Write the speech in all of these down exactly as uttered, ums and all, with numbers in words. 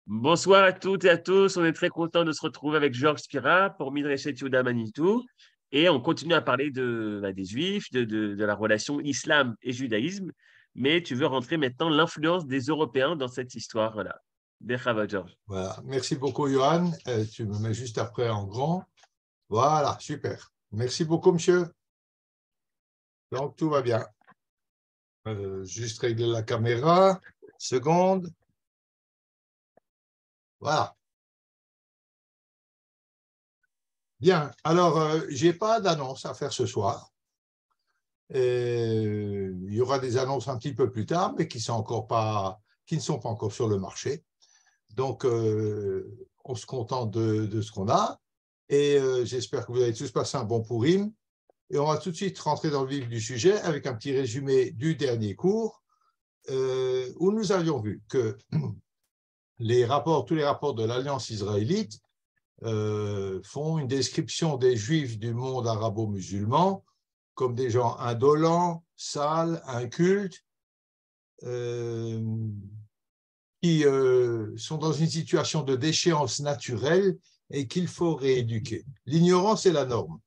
Bonsoir à toutes et à tous. On est très content de se retrouver avec Georges Spira pour Midrashet Yehuda Manitou. Et on continue à parler de, bah, des Juifs, de, de, de la relation islam et judaïsme. Mais tu veux rentrer maintenant l'influence des Européens dans cette histoire. Voilà. Berchava, Georges. Voilà. Merci beaucoup, Johan. Euh, tu me mets juste après en grand. Voilà, super. Merci beaucoup, monsieur. Donc, tout va bien. Euh, juste régler la caméra. Seconde. Voilà. Bien. Alors, euh, je n'ai pas d'annonce à faire ce soir. Et il y aura des annonces un petit peu plus tard, mais qui, sont encore pas, qui ne sont pas encore sur le marché. Donc, euh, on se contente de, de ce qu'on a. Et euh, j'espère que vous avez tous passé un bon Pourim. Et on va tout de suite rentrer dans le vif du sujet avec un petit résumé du dernier cours euh, où nous avions vu que les rapports, tous les rapports de l'Alliance israélite euh, font une description des Juifs du monde arabo-musulman comme des gens indolents, sales, incultes, euh, qui euh, sont dans une situation de déchéance naturelle et qu'il faut rééduquer. L'ignorance est la norme.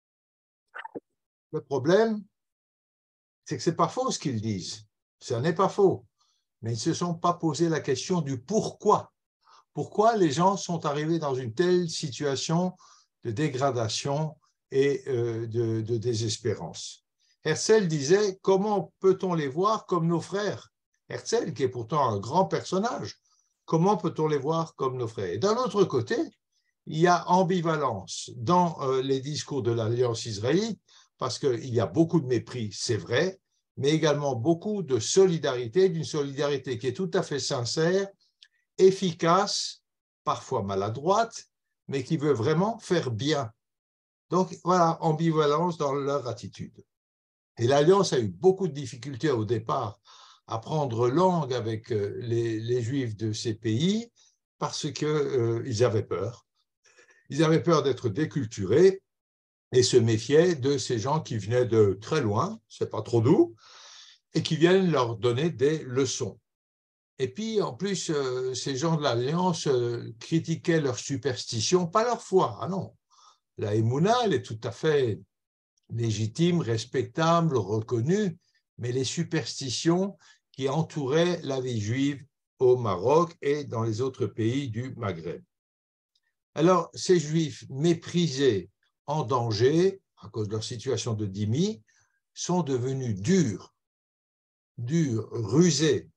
Le problème, c'est que ce n'est pas faux ce qu'ils disent. Ce n'est pas faux. Mais ils ne se sont pas posé la question du pourquoi. Pourquoi les gens sont arrivés dans une telle situation de dégradation et euh, de, de désespérance. Herzl disait, comment peut-on les voir comme nos frères? Herzl, qui est pourtant un grand personnage, comment peut-on les voir comme nos frères? Et d'un autre côté, il y a ambivalence dans euh, les discours de l'Alliance israélite, parce qu'il y a beaucoup de mépris, c'est vrai, mais également beaucoup de solidarité, d'une solidarité qui est tout à fait sincère, efficace, parfois maladroite, mais qui veut vraiment faire bien. Donc voilà, ambivalence dans leur attitude. Et l'Alliance a eu beaucoup de difficultés au départ à prendre langue avec les, les Juifs de ces pays parce qu'ils euh, avaient peur. Ils avaient peur d'être déculturés et se méfiaient de ces gens qui venaient de très loin, c'est pas trop doux, et qui viennent leur donner des leçons. Et puis, en plus, euh, ces gens de l'Alliance euh, critiquaient leur superstition, pas leur foi. Ah non, la Emouna, elle est tout à fait légitime, respectable, reconnue, mais les superstitions qui entouraient la vie juive au Maroc et dans les autres pays du Maghreb. Alors, ces Juifs méprisés, en danger, à cause de leur situation de dhimmi, sont devenus durs, durs, rusés.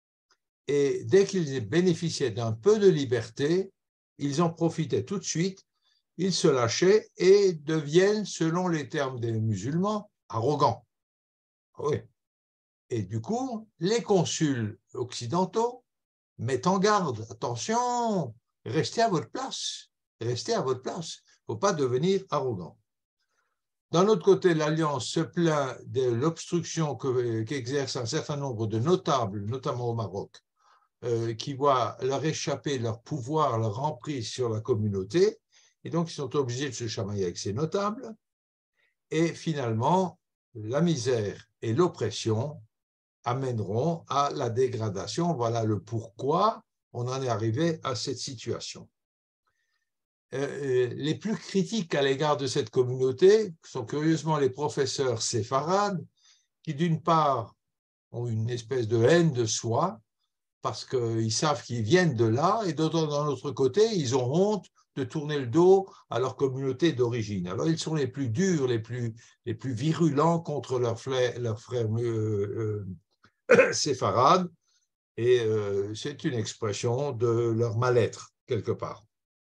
Et dès qu'ils bénéficiaient d'un peu de liberté, ils en profitaient tout de suite, ils se lâchaient et deviennent, selon les termes des musulmans, arrogants. Oui. Et du coup, les consuls occidentaux mettent en garde, attention, restez à votre place, restez à votre place, il ne faut pas devenir arrogant. D'un autre côté, l'Alliance se plaint de l'obstruction qu'exerce un certain nombre de notables, notamment au Maroc, euh, qui voient leur échapper leur pouvoir, leur emprise sur la communauté, et donc ils sont obligés de se chamailler avec ces notables, et finalement, la misère et l'oppression amèneront à la dégradation. Voilà le pourquoi on en est arrivé à cette situation. Euh, les plus critiques à l'égard de cette communauté sont curieusement les professeurs séfarades, qui d'une part ont une espèce de haine de soi, parce qu'ils savent qu'ils viennent de là, et d'autant d'un autre côté, ils ont honte de tourner le dos à leur communauté d'origine. Alors, ils sont les plus durs, les plus, les plus virulents contre leurs frères, leurs frères euh, euh, séfarades, et euh, c'est une expression de leur mal-être, quelque part.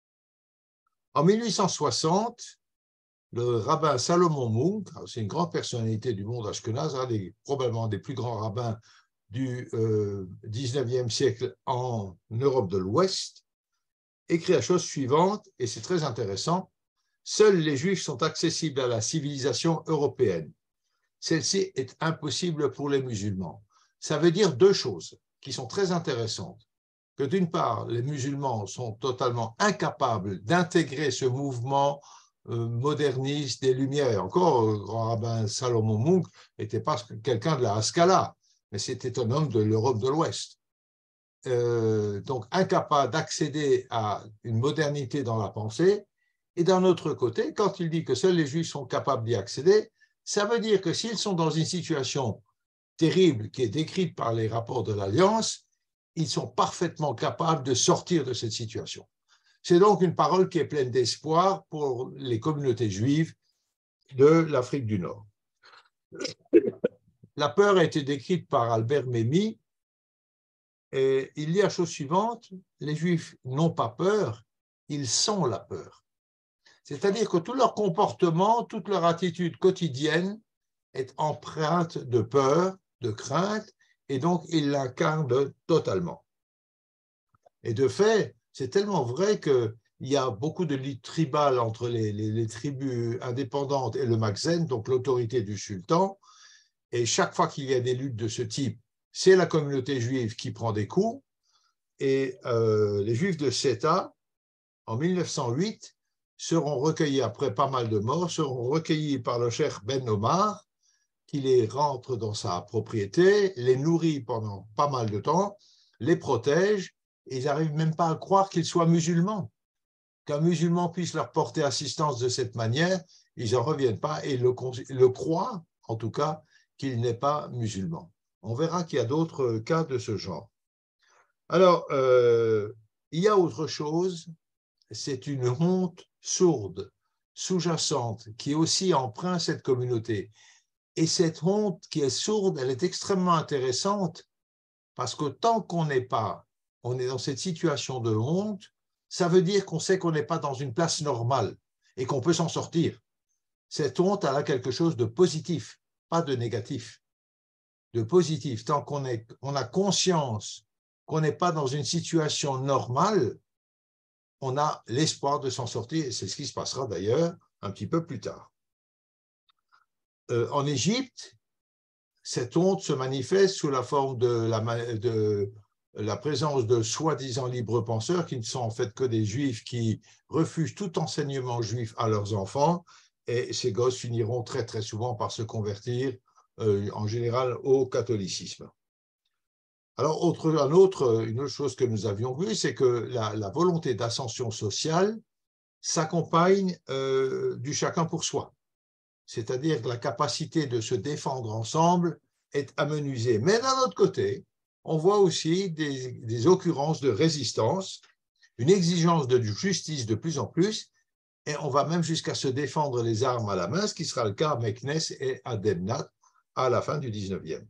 En mille huit cent soixante, le rabbin Salomon Munk, c'est une grande personnalité du monde ashkénaze, un des, probablement des plus grands rabbins du euh, dix-neuvième siècle en Europe de l'Ouest, écrit la chose suivante, et c'est très intéressant: seuls les Juifs sont accessibles à la civilisation européenne. Celle-ci est impossible pour les musulmans. Ça veut dire deux choses qui sont très intéressantes. Que d'une part, les musulmans sont totalement incapables d'intégrer ce mouvement euh, moderniste des Lumières. Et encore, le grand rabbin Salomon Munk n'était pas quelqu'un de la Haskalah, mais c'était un homme de l'Europe de l'Ouest. euh, donc incapable d'accéder à une modernité dans la pensée. Et d'un autre côté, quand il dit que seuls les Juifs sont capables d'y accéder, ça veut dire que s'ils sont dans une situation terrible qui est décrite par les rapports de l'Alliance, ils sont parfaitement capables de sortir de cette situation. C'est donc une parole qui est pleine d'espoir pour les communautés juives de l'Afrique du Nord. La peur a été décrite par Albert Memmi, et il dit la chose suivante: les Juifs n'ont pas peur, ils sont la peur. C'est-à-dire que tout leur comportement, toute leur attitude quotidienne est empreinte de peur, de crainte, et donc ils l'incarnent totalement. Et de fait, c'est tellement vrai qu'il y a beaucoup de luttes tribales entre les, les, les tribus indépendantes et le Makhzen, donc l'autorité du sultan, et chaque fois qu'il y a des luttes de ce type, c'est la communauté juive qui prend des coups, et euh, les Juifs de Séta, en mille neuf cent huit, seront recueillis, après pas mal de morts, seront recueillis par le cheikh Ben Omar, qui les rentre dans sa propriété, les nourrit pendant pas mal de temps, les protège, et ils n'arrivent même pas à croire qu'ils soient musulmans. Qu'un musulman puisse leur porter assistance de cette manière, ils n'en reviennent pas et le, le croient, en tout cas, qu'il n'est pas musulman. On verra qu'il y a d'autres cas de ce genre. Alors, euh, il y a autre chose, c'est une honte sourde, sous-jacente, qui aussi empreint cette communauté. Et cette honte qui est sourde, elle est extrêmement intéressante, parce que tant qu'on n'est pas, on est dans cette situation de honte, ça veut dire qu'on sait qu'on n'est pas dans une place normale et qu'on peut s'en sortir. Cette honte, elle a quelque chose de positif, pas de négatif, de positif. Tant qu'on est, on a conscience qu'on n'est pas dans une situation normale, on a l'espoir de s'en sortir, et c'est ce qui se passera d'ailleurs un petit peu plus tard. Euh, en Égypte, cette honte se manifeste sous la forme de la, de la présence de soi-disant libres penseurs qui ne sont en fait que des juifs qui refusent tout enseignement juif à leurs enfants, et ces gosses finiront très très souvent par se convertir euh, en général au catholicisme. Alors, autre, un autre, une autre chose que nous avions vue, c'est que la, la volonté d'ascension sociale s'accompagne euh, du chacun pour soi. C'est-à-dire que la capacité de se défendre ensemble est amenuisée. Mais d'un autre côté, on voit aussi des, des occurrences de résistance, une exigence de justice de plus en plus, et on va même jusqu'à se défendre les armes à la main, ce qui sera le cas à Meknes et à Demnat à la fin du dix-neuvième.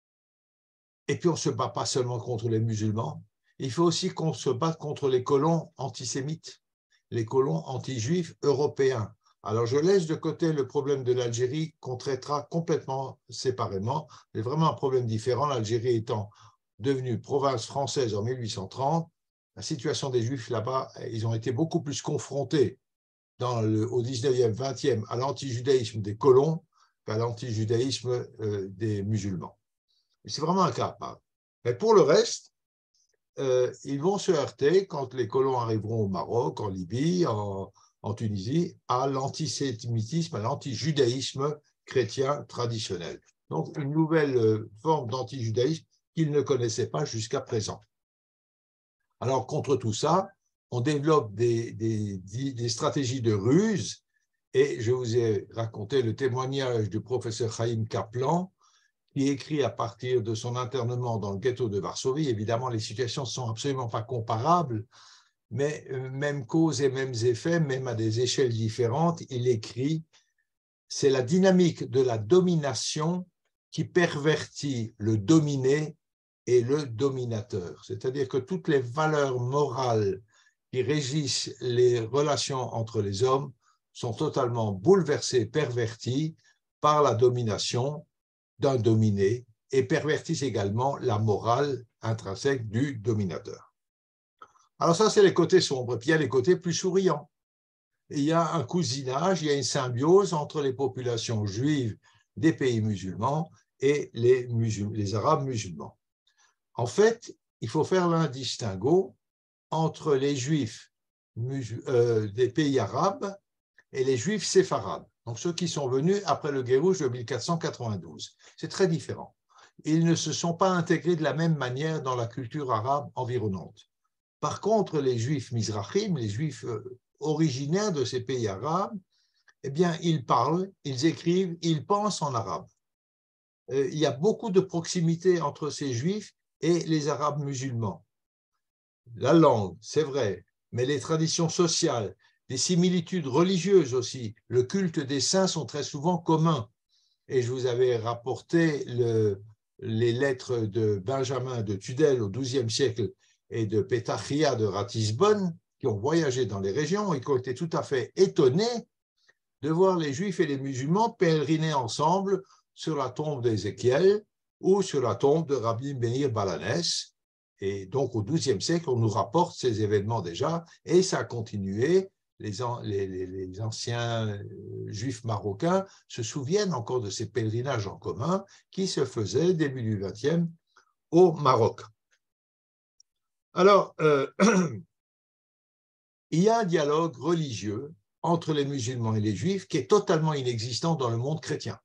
Et puis on ne se bat pas seulement contre les musulmans, il faut aussi qu'on se batte contre les colons antisémites, les colons anti-juifs européens. Alors, je laisse de côté le problème de l'Algérie qu'on traitera complètement séparément. C'est vraiment un problème différent. L'Algérie étant devenue province française en mille huit cent trente, la situation des Juifs là-bas, ils ont été beaucoup plus confrontés dans le, au dix-neuvième, vingtième à l'antijudaïsme des colons qu'à l'antijudaïsme euh, des musulmans. C'est vraiment un cas à part. Mais pour le reste, euh, ils vont se heurter quand les colons arriveront au Maroc, en Libye, en en Tunisie, à l'antisémitisme, à l'antijudaïsme chrétien traditionnel. Donc, une nouvelle forme d'antijudaïsme qu'ils ne connaissaient pas jusqu'à présent. Alors, contre tout ça, on développe des, des, des stratégies de ruse, et je vous ai raconté le témoignage du professeur Chaim Kaplan, qui écrit à partir de son internement dans le ghetto de Varsovie. Évidemment, les situations ne sont absolument pas comparables, mais même cause et mêmes effets, même à des échelles différentes, il écrit « C'est la dynamique de la domination qui pervertit le dominé et le dominateur. » C'est-à-dire que toutes les valeurs morales qui régissent les relations entre les hommes sont totalement bouleversées, perverties par la domination d'un dominé et pervertissent également la morale intrinsèque du dominateur. Alors ça, c'est les côtés sombres. Puis il y a les côtés plus souriants. Et il y a un cousinage, il y a une symbiose entre les populations juives des pays musulmans et les, musul- les Arabes musulmans. En fait, il faut faire un distinguo entre les Juifs euh, des pays arabes et les Juifs séfarades, donc ceux qui sont venus après le Guérouche de mille quatre cent quatre-vingt-douze. C'est très différent. ils ne se sont pas intégrés de la même manière dans la culture arabe environnante. Par contre, les Juifs mizrahim, les Juifs originaires de ces pays arabes, eh bien, ils parlent, ils écrivent, ils pensent en arabe. Il y a beaucoup de proximité entre ces Juifs et les Arabes musulmans. La langue, c'est vrai, mais les traditions sociales, les similitudes religieuses aussi, le culte des saints sont très souvent communs. Et je vous avais rapporté le, les lettres de Benjamin de Tudel au douzième siècle et de Petachia de Ratisbonne, qui ont voyagé dans les régions et qui ont été tout à fait étonnés de voir les Juifs et les musulmans pèleriner ensemble sur la tombe d'Ézéchiel ou sur la tombe de Rabbi Meir Balanès. Et donc, au douzième siècle, on nous rapporte ces événements déjà, et ça a continué. Les, les, les anciens Juifs marocains se souviennent encore de ces pèlerinages en commun qui se faisaient début du vingtième au Maroc. Alors, euh, il y a un dialogue religieux entre les musulmans et les Juifs qui est totalement inexistant dans le monde chrétien.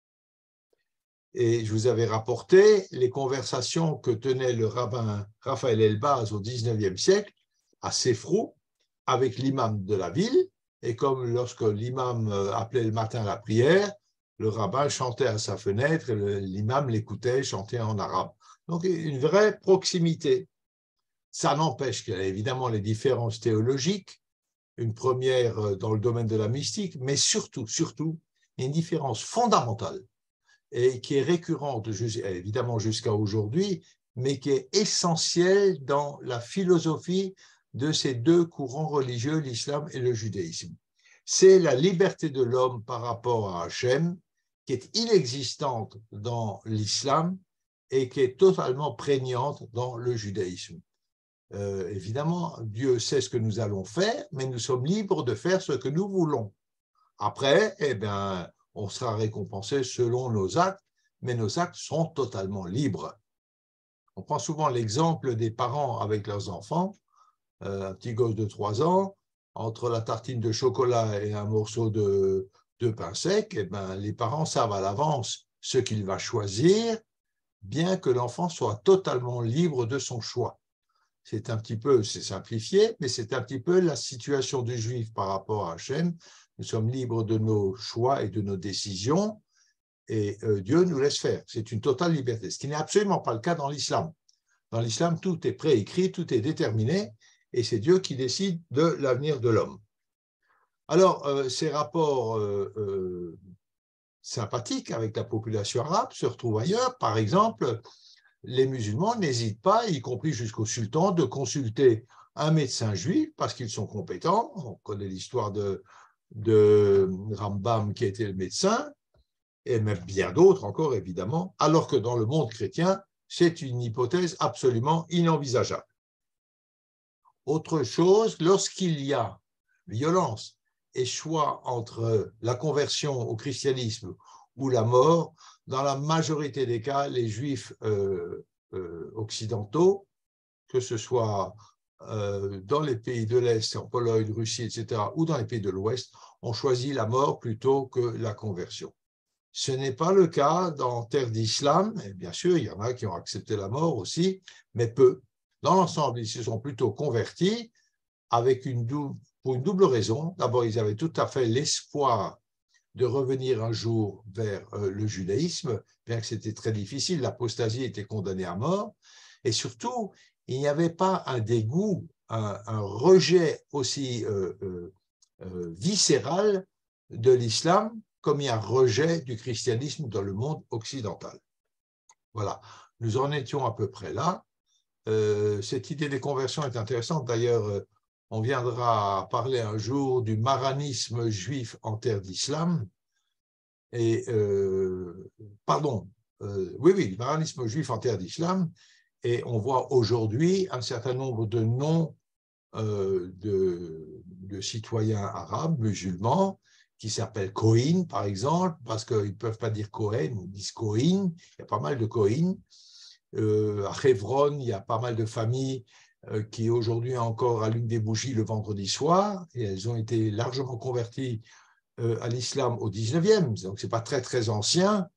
Et je vous avais rapporté les conversations que tenait le rabbin Raphaël Elbaz au dix-neuvième siècle à Sefrou avec l'imam de la ville. Et comme lorsque l'imam appelait le matin à la prière, le rabbin chantait à sa fenêtre et l'imam l'écoutait chanter en arabe. Donc une vraie proximité. Ça n'empêche qu'il y a évidemment les différences théologiques, une première dans le domaine de la mystique, mais surtout, surtout, une différence fondamentale et qui est récurrente évidemment jusqu'à aujourd'hui, mais qui est essentielle dans la philosophie de ces deux courants religieux, l'islam et le judaïsme. C'est la liberté de l'homme par rapport à Hachem, qui est inexistante dans l'islam et qui est totalement prégnante dans le judaïsme. Euh, évidemment, Dieu sait ce que nous allons faire, mais nous sommes libres de faire ce que nous voulons. Après, eh bien, on sera récompensé selon nos actes, mais nos actes sont totalement libres. On prend souvent l'exemple des parents avec leurs enfants, euh, un petit gosse de trois ans, entre la tartine de chocolat et un morceau de, de pain sec, eh bien, les parents savent à l'avance ce qu'il va choisir, bien que l'enfant soit totalement libre de son choix. C'est un petit peu, c'est simplifié, mais c'est un petit peu la situation du juif par rapport à Hachem. Nous sommes libres de nos choix et de nos décisions, et euh, Dieu nous laisse faire. C'est une totale liberté, ce qui n'est absolument pas le cas dans l'islam. Dans l'islam, tout est préécrit, tout est déterminé, et c'est Dieu qui décide de l'avenir de l'homme. Alors, euh, ces rapports euh, euh, sympathiques avec la population arabe se retrouvent ailleurs. Par exemple, les musulmans n'hésitent pas, y compris jusqu'au sultan, de consulter un médecin juif parce qu'ils sont compétents. On connaît l'histoire de, de Rambam qui était le médecin, et même bien d'autres encore, évidemment, alors que dans le monde chrétien, c'est une hypothèse absolument inenvisageable. Autre chose, lorsqu'il y a violence et choix entre la conversion au christianisme ou la mort, dans la majorité des cas, les juifs euh, euh, occidentaux, que ce soit euh, dans les pays de l'Est, en Pologne, Russie, et cetera, ou dans les pays de l'Ouest, ont choisi la mort plutôt que la conversion. Ce n'est pas le cas dans terre d'islam, et bien sûr, il y en a qui ont accepté la mort aussi, mais peu. Dans l'ensemble, ils se sont plutôt convertis avec une double, pour une double raison. D'abord, ils avaient tout à fait l'espoir de revenir un jour vers euh, le judaïsme, bien que c'était très difficile, l'apostasie était condamnée à mort, et surtout, il n'y avait pas un dégoût, un, un rejet aussi euh, euh, euh, viscéral de l'islam, comme il y a un rejet du christianisme dans le monde occidental. Voilà, nous en étions à peu près là. Euh, cette idée des conversions est intéressante, d'ailleurs, euh, on viendra parler un jour du maranisme juif en terre d'islam. Et, euh, pardon, euh, oui, oui, le maranisme juif en terre d'islam. Et on voit aujourd'hui un certain nombre de noms euh, de, de citoyens arabes, musulmans, qui s'appellent Cohen, par exemple, parce qu'ils ne peuvent pas dire Cohen, ils disent Cohen. Il y a pas mal de Cohen. Euh, à Hebron, il y a pas mal de familles euh, qui aujourd'hui encore allument des bougies le vendredi soir, et elles ont été largement converties euh, à l'islam au dix-neuvième, donc ce n'est pas très très ancien,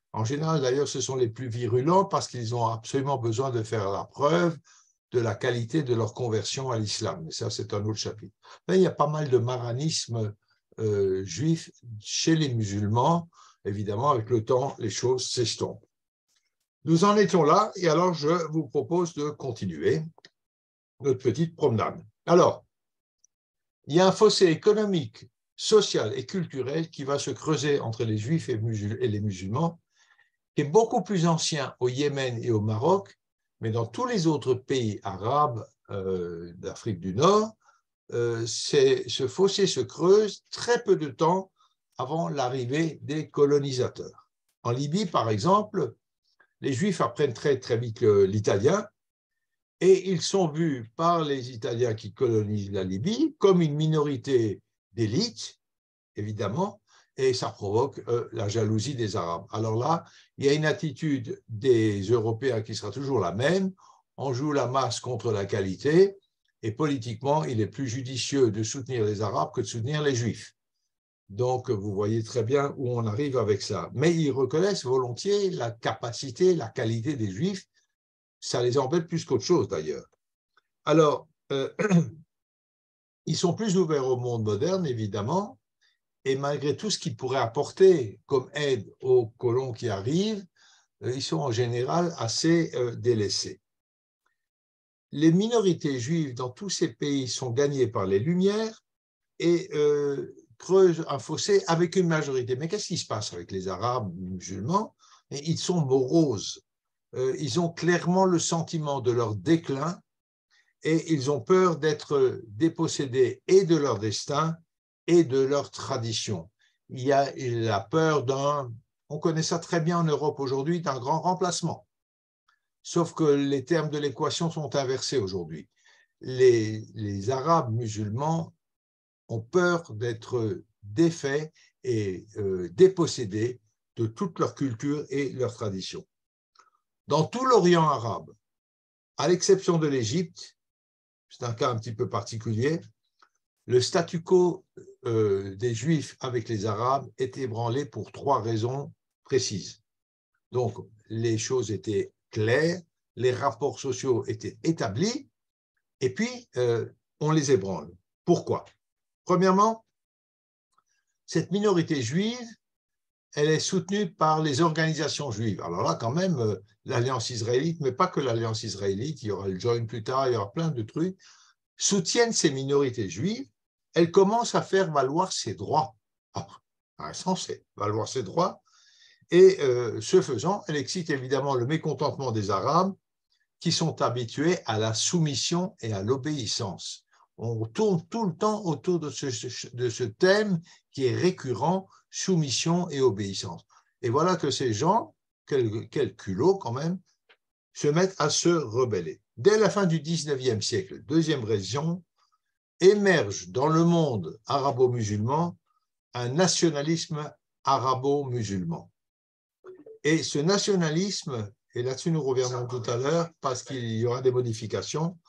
En général, d'ailleurs, ce sont les plus virulents parce qu'ils ont absolument besoin de faire la preuve de la qualité de leur conversion à l'islam. Mais ça, c'est un autre chapitre. Là, il y a pas mal de maranisme euh, juif chez les musulmans. Évidemment, avec le temps, les choses s'estompent. Nous en étions là, et alors je vous propose de continuer notre petite promenade. Alors, il y a un fossé économique, social et culturel qui va se creuser entre les juifs et les musulmans, qui est beaucoup plus ancien au Yémen et au Maroc, mais dans tous les autres pays arabes euh, d'Afrique du Nord, euh, ce fossé se creuse très peu de temps avant l'arrivée des colonisateurs. En Libye, par exemple, les Juifs apprennent très, très vite l'italien et ils sont vus par les Italiens qui colonisent la Libye comme une minorité d'élite, évidemment, et ça provoque euh, la jalousie des Arabes. Alors là, il y a une attitude des Européens qui sera toujours la même. On joue la masse contre la qualité et politiquement, il est plus judicieux de soutenir les Arabes que de soutenir les Juifs. Donc, vous voyez très bien où on arrive avec ça. Mais ils reconnaissent volontiers la capacité, la qualité des Juifs. Ça les embête plus qu'autre chose, d'ailleurs. Alors, euh, ils sont plus ouverts au monde moderne, évidemment, et malgré tout ce qu'ils pourraient apporter comme aide aux colons qui arrivent, euh, ils sont en général assez euh, délaissés. Les minorités juives dans tous ces pays sont gagnées par les Lumières et euh, creusent un fossé avec une majorité. Mais qu'est-ce qui se passe avec les Arabes musulmans? Ils sont moroses. Euh, ils ont clairement le sentiment de leur déclin et ils ont peur d'être dépossédés et de leur destin et de leur tradition. Il y a la peur d'un, on connaît ça très bien en Europe aujourd'hui, d'un grand remplacement. Sauf que les termes de l'équation sont inversés aujourd'hui. Les, les Arabes musulmans ont peur d'être défaits et euh, dépossédés de toute leur culture et leur tradition. Dans tout l'Orient arabe, à l'exception de l'Égypte, c'est un cas un petit peu particulier, le statu quo euh, des Juifs avec les Arabes est ébranlé pour trois raisons précises. Donc, les choses étaient claires, les rapports sociaux étaient établis, et puis euh, on les ébranle. Pourquoi? Premièrement, cette minorité juive, elle est soutenue par les organisations juives. Alors là, quand même, euh, l'Alliance israélite, mais pas que l'Alliance israélite, il y aura le Joint plus tard, il y aura plein de trucs, soutiennent ces minorités juives. Elle commence à faire valoir ses droits. Ah, censé valoir ses droits. Et euh, ce faisant, elle excite évidemment le mécontentement des Arabes qui sont habitués à la soumission et à l'obéissance. On tourne tout le temps autour de ce, de ce thème qui est récurrent, soumission et obéissance. Et voilà que ces gens, quel, quel culot quand même, se mettent à se rebeller. Dès la fin du dix-neuvième siècle, deuxième raison, émerge dans le monde arabo-musulman un nationalisme arabo-musulman. Et ce nationalisme, et là-dessus nous reviendrons tout à l'heure parce qu'il y aura des modifications,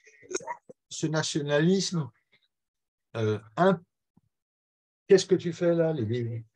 ce nationalisme, euh, un... qu'est-ce que tu fais là, Lévi?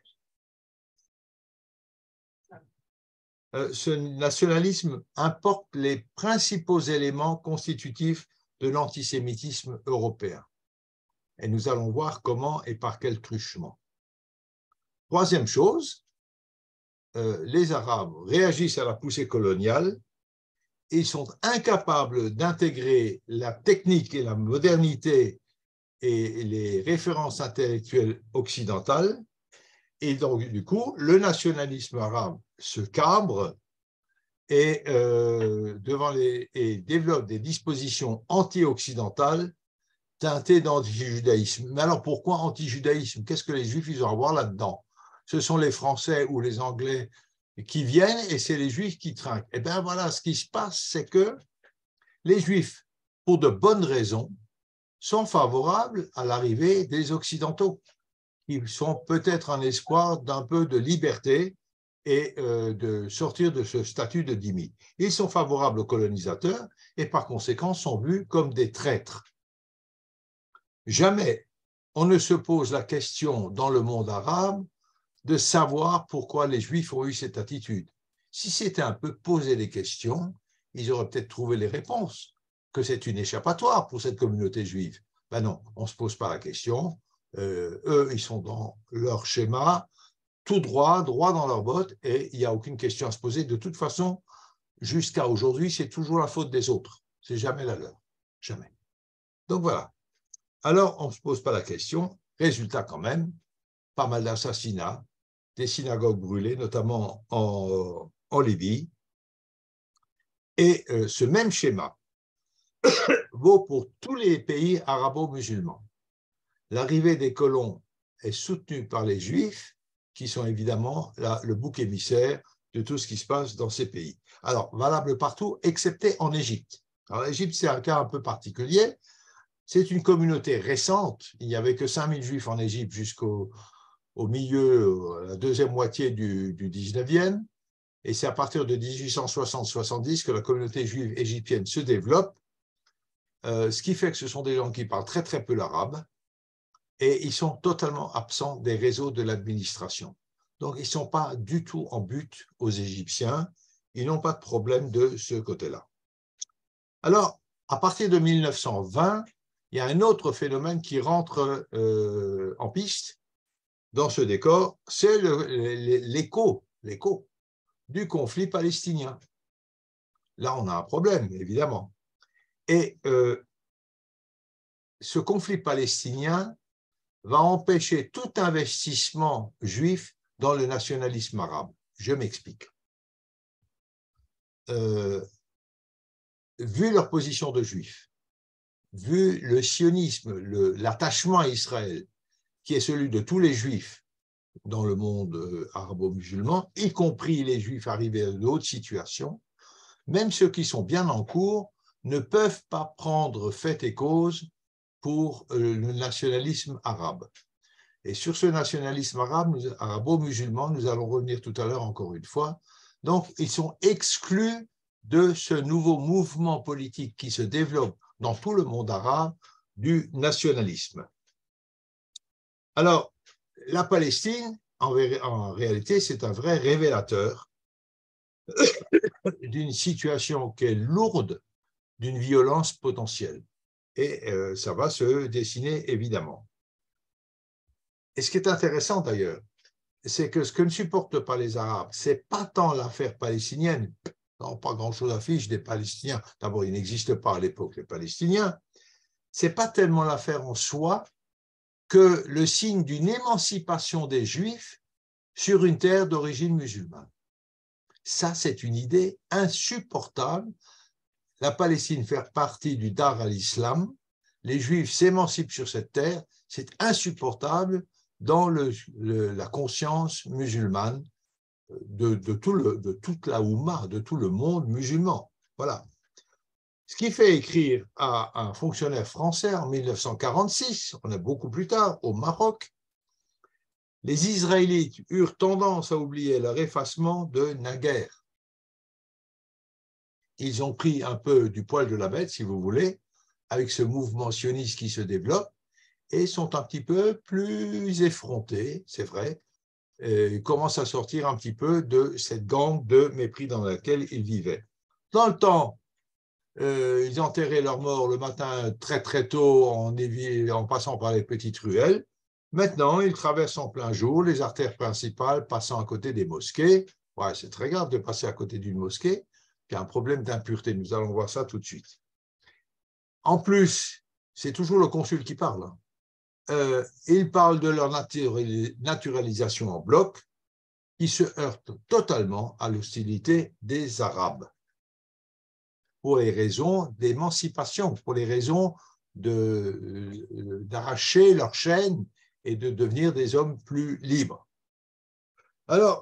euh, Ce nationalisme importe les principaux éléments constitutifs de l'antisémitisme européen. Et nous allons voir comment et par quel truchement. Troisième chose, euh, les Arabes réagissent à la poussée coloniale et ils sont incapables d'intégrer la technique et la modernité et les références intellectuelles occidentales. Et donc, du coup, le nationalisme arabe se cabre et, euh, devant les, et développe des dispositions anti-occidentales teintées d'anti-judaïsme. Mais alors, pourquoi anti-judaïsme? Qu'est-ce que les Juifs ils ont à voir là-dedans? Ce sont les Français ou les Anglais qui viennent et c'est les Juifs qui trinquent. Et bien voilà, ce qui se passe, c'est que les Juifs, pour de bonnes raisons, sont favorables à l'arrivée des Occidentaux, qui sont peut-être un espoir d'un peu de liberté et euh, de sortir de ce statut de dhimmi. Ils sont favorables aux colonisateurs et par conséquent sont vus comme des traîtres. Jamais on ne se pose la question dans le monde arabe de savoir pourquoi les Juifs ont eu cette attitude. Si c'était un peu poser les questions, ils auraient peut-être trouvé les réponses, que c'est une échappatoire pour cette communauté juive. Ben non, on ne se pose pas la question. Euh, eux, ils sont dans leur schéma, tout droit, droit dans leurs bottes, et il n'y a aucune question à se poser. De toute façon, jusqu'à aujourd'hui, c'est toujours la faute des autres. C'est jamais la leur. Jamais. Donc voilà. Alors, on ne se pose pas la question. Résultat quand même, pas mal d'assassinats, des synagogues brûlées, notamment en, en Libye. Et euh, ce même schéma vaut pour tous les pays arabo-musulmans. L'arrivée des colons est soutenue par les Juifs, qui sont évidemment la, le bouc émissaire de tout ce qui se passe dans ces pays. Alors, valable partout, excepté en Égypte. Alors, l'Égypte, c'est un cas un peu particulier. C'est une communauté récente. Il n'y avait que cinq mille Juifs en Égypte jusqu'au au milieu, la deuxième moitié du, du dix-neuvième. Et c'est à partir de dix-huit cent soixante soixante-dix que la communauté juive égyptienne se développe, euh, ce qui fait que ce sont des gens qui parlent très très peu l'arabe et ils sont totalement absents des réseaux de l'administration. Donc, ils ne sont pas du tout en but aux Égyptiens, ils n'ont pas de problème de ce côté-là. Alors, à partir de mille neuf cent vingt, il y a un autre phénomène qui rentre euh, en piste dans ce décor, c'est l'écho, l'écho du conflit palestinien. Là, on a un problème, évidemment. Et euh, ce conflit palestinien va empêcher tout investissement juif dans le nationalisme arabe. Je m'explique. Euh, vu leur position de juifs, vu le sionisme, l'attachement à Israël, qui est celui de tous les juifs dans le monde euh, arabo-musulman, y compris les juifs arrivés à d'autres situations, même ceux qui sont bien en cours ne peuvent pas prendre fait et cause pour euh, le nationalisme arabe. Et sur ce nationalisme arabe, arabo-musulman, nous allons revenir tout à l'heure encore une fois. Donc, ils sont exclus de ce nouveau mouvement politique qui se développe dans tout le monde arabe du nationalisme. Alors, la Palestine, en, en réalité, c'est un vrai révélateur d'une situation qui est lourde d'une violence potentielle. Et euh, ça va se dessiner évidemment. Et ce qui est intéressant d'ailleurs, c'est que ce que ne supportent pas les Arabes, ce n'est pas tant l'affaire palestinienne, non, pas grand-chose affiche des Palestiniens. D'abord, il n'existe pas à l'époque les Palestiniens. Ce n'est pas tellement l'affaire en soi que le signe d'une émancipation des Juifs sur une terre d'origine musulmane. Ça, c'est une idée insupportable. La Palestine fait partie du Dar al-Islam. Les Juifs s'émancipent sur cette terre. C'est insupportable dans le, le, la conscience musulmane de, de, tout le, de toute la Oumma, de tout le monde musulman. Voilà. Ce qui fait écrire à un fonctionnaire français en mille neuf cent quarante-six, on est beaucoup plus tard, au Maroc, les Israélites eurent tendance à oublier leur effacement de naguère. Ils ont pris un peu du poil de la bête, si vous voulez, avec ce mouvement sioniste qui se développe, et sont un petit peu plus effrontés, c'est vrai, et ils commencent à sortir un petit peu de cette gangue de mépris dans laquelle ils vivaient. Dans le temps, euh, ils enterraient leurs morts le matin très très tôt en, en passant par les petites ruelles. Maintenant, ils traversent en plein jour les artères principales passant à côté des mosquées. Ouais, c'est très grave de passer à côté d'une mosquée. Il y a un problème d'impureté. Nous allons voir ça tout de suite. En plus, c'est toujours le consul qui parle. Hein. Euh, il parle de leur naturalisation en bloc qui se heurte totalement à l'hostilité des Arabes pour les raisons d'émancipation, pour les raisons de, d'arracher leur chaîne et de devenir des hommes plus libres. Alors,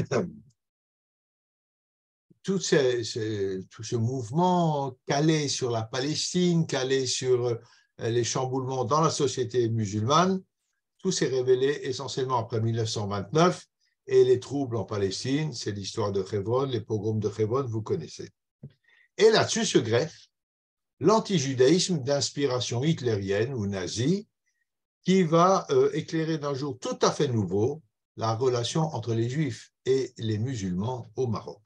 tout, ces, ces, tout ce mouvement calé sur la Palestine, calé sur les chamboulements dans la société musulmane, tout s'est révélé essentiellement après mille neuf cent vingt-neuf et les troubles en Palestine, c'est l'histoire de Hebron, les pogroms de Hebron, vous connaissez. Et là-dessus se greffe l'antijudaïsme d'inspiration hitlérienne ou nazie qui va euh, éclairer d'un jour tout à fait nouveau la relation entre les Juifs et les musulmans au Maroc.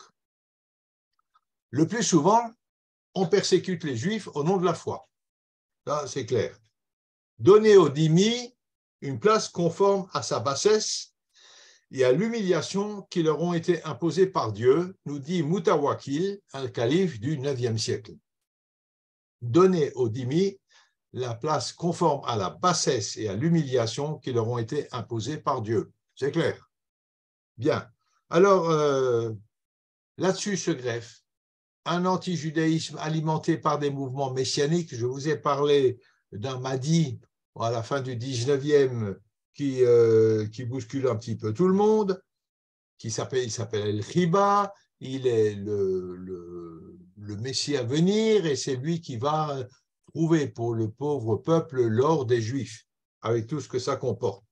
Le plus souvent, on persécute les Juifs au nom de la foi. Là, c'est clair. Donner aux dhimmi une place conforme à sa bassesse et à l'humiliation qui leur ont été imposées par Dieu, nous dit Mutawakil, un calife du neuvième siècle. Donner aux dhimmi la place conforme à la bassesse et à l'humiliation qui leur ont été imposées par Dieu. C'est clair. Bien. Alors, euh, là-dessus se greffe un anti-judaïsme alimenté par des mouvements messianiques. Je vous ai parlé d'un Mahdi à la fin du dix-neuvième qui, euh, qui bouscule un petit peu tout le monde, qui s'appelle, il s'appelle El-Khiba, il est le, le, le Messie à venir et c'est lui qui va trouver pour le pauvre peuple l'or des Juifs, avec tout ce que ça comporte.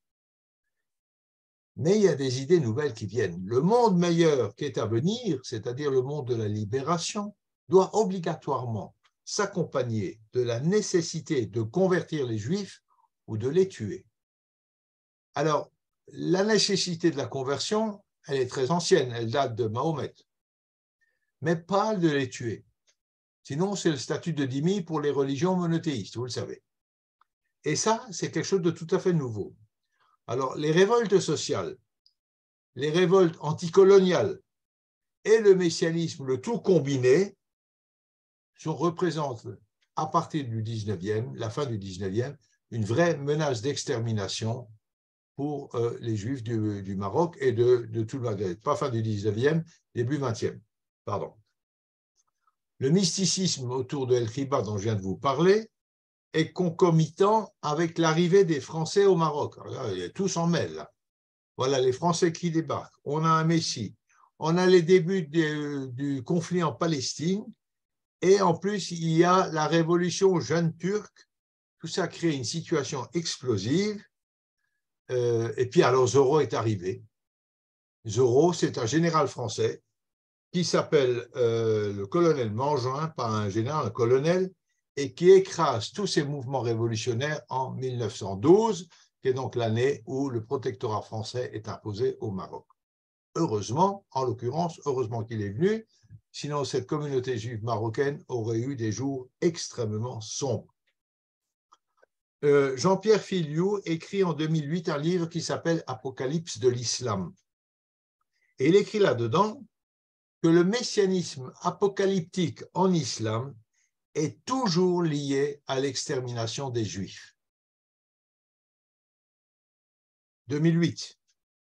Mais il y a des idées nouvelles qui viennent. Le monde meilleur qui est à venir, c'est-à-dire le monde de la libération, doit obligatoirement s'accompagner de la nécessité de convertir les Juifs ou de les tuer. Alors, la nécessité de la conversion, elle est très ancienne, elle date de Mahomet, mais pas de les tuer. Sinon, c'est le statut de dhimmi pour les religions monothéistes, vous le savez. Et ça, c'est quelque chose de tout à fait nouveau. Alors, les révoltes sociales, les révoltes anticoloniales et le messianisme, le tout combiné, sont, représentent à partir du dix-neuvième, la fin du dix-neuvième, une vraie menace d'extermination pour euh, les Juifs du, du Maroc et de, de tout le Maghreb. Pas fin du dix-neuvième, début vingtième. Pardon. Le mysticisme autour de El-Khiba dont je viens de vous parler est concomitant avec l'arrivée des Français au Maroc. Alors là, tout s'en mêle. Là. Voilà les Français qui débarquent. On a un Messie. On a les débuts de, du conflit en Palestine. Et en plus, il y a la révolution jeune turque. Tout ça crée une situation explosive. Euh, et puis alors Zorro est arrivé. Zorro, c'est un général français qui s'appelle euh, le colonel Mangin, pas un général, un colonel, et qui écrase tous ces mouvements révolutionnaires en mille neuf cent douze, qui est donc l'année où le protectorat français est imposé au Maroc. Heureusement, en l'occurrence, heureusement qu'il est venu, sinon cette communauté juive marocaine aurait eu des jours extrêmement sombres. Euh, Jean-Pierre Filiou écrit en deux mille huit un livre qui s'appelle « Apocalypse de l'islam ». Et il écrit là-dedans que le messianisme apocalyptique en islam est toujours lié à l'extermination des Juifs. deux mille huit.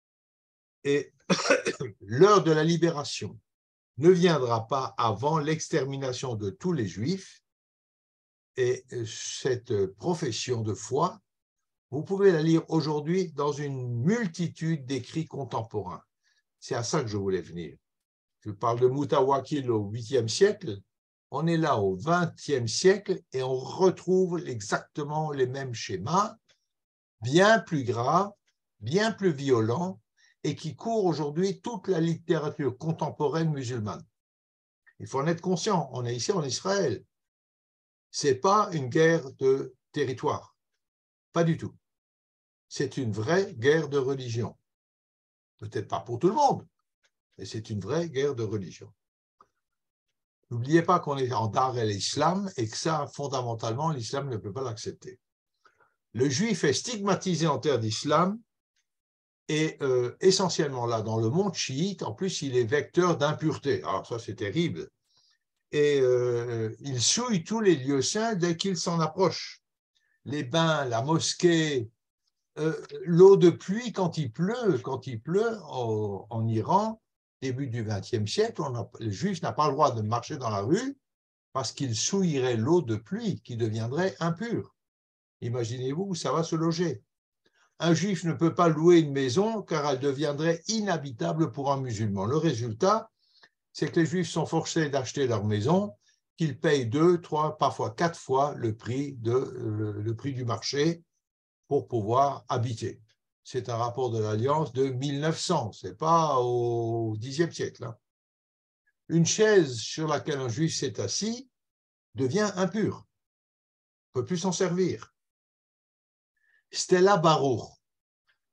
Et l'heure de la libération ne viendra pas avant l'extermination de tous les Juifs. Et cette profession de foi, vous pouvez la lire aujourd'hui dans une multitude d'écrits contemporains. C'est à ça que je voulais venir. Je parle de Mutawakil au huitième siècle. On est là au vingtième siècle et on retrouve exactement les mêmes schémas, bien plus graves, bien plus violents, et qui courent aujourd'hui toute la littérature contemporaine musulmane. Il faut en être conscient, on est ici en Israël. Ce n'est pas une guerre de territoire, pas du tout. C'est une vraie guerre de religion. Peut-être pas pour tout le monde, mais c'est une vraie guerre de religion. N'oubliez pas qu'on est en Dar el-Islam et que ça, fondamentalement, l'islam ne peut pas l'accepter. Le juif est stigmatisé en terre d'islam et euh, essentiellement là, dans le monde chiite, en plus, il est vecteur d'impureté. Alors ça, c'est terrible. Et euh, il souille tous les lieux saints dès qu'il s'en approche. Les bains, la mosquée, euh, l'eau de pluie quand il pleut, quand il pleut au, en Iran, début du vingtième siècle, on a, le juif n'a pas le droit de marcher dans la rue parce qu'il souillerait l'eau de pluie qui deviendrait impure. Imaginez-vous où ça va se loger. Un juif ne peut pas louer une maison car elle deviendrait inhabitable pour un musulman. Le résultat, c'est que les Juifs sont forcés d'acheter leur maison, qu'ils payent deux, trois, parfois quatre fois le prix, de, le, le prix du marché pour pouvoir habiter. C'est un rapport de l'Alliance de mille neuf cents, ce n'est pas au dixième siècle. Hein. Une chaise sur laquelle un Juif s'est assis devient impure, ne peut plus s'en servir. Stella Baruch,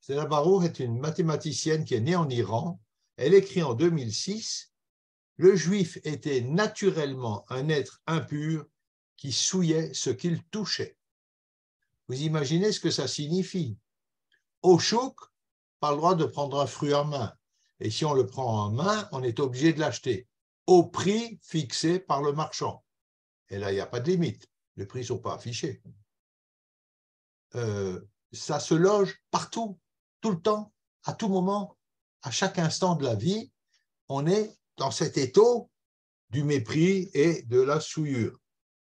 Stella Baruch est une mathématicienne qui est née en Iran. Elle écrit en deux mille six « Le juif était naturellement un être impur qui souillait ce qu'il touchait. » Vous imaginez ce que ça signifie? Au chouk, pas le droit de prendre un fruit en main. Et si on le prend en main, on est obligé de l'acheter au prix fixé par le marchand. Et là, il n'y a pas de limite. Les prix ne sont pas affichés. Euh, ça se loge partout, tout le temps, à tout moment, à chaque instant de la vie. On est dans cet étau du mépris et de la souillure.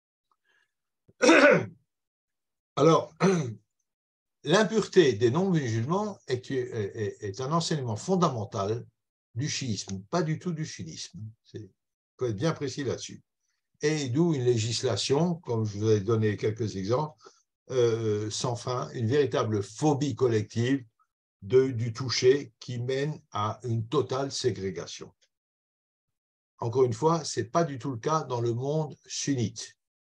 Alors, l'impureté des non-musulmans est, est, est un enseignement fondamental du chiisme, pas du tout du sunnisme. Il faut être bien précis là-dessus. Et d'où une législation, comme je vous ai donné quelques exemples, euh, sans fin, une véritable phobie collective de, du toucher qui mène à une totale ségrégation. Encore une fois, ce n'est pas du tout le cas dans le monde sunnite.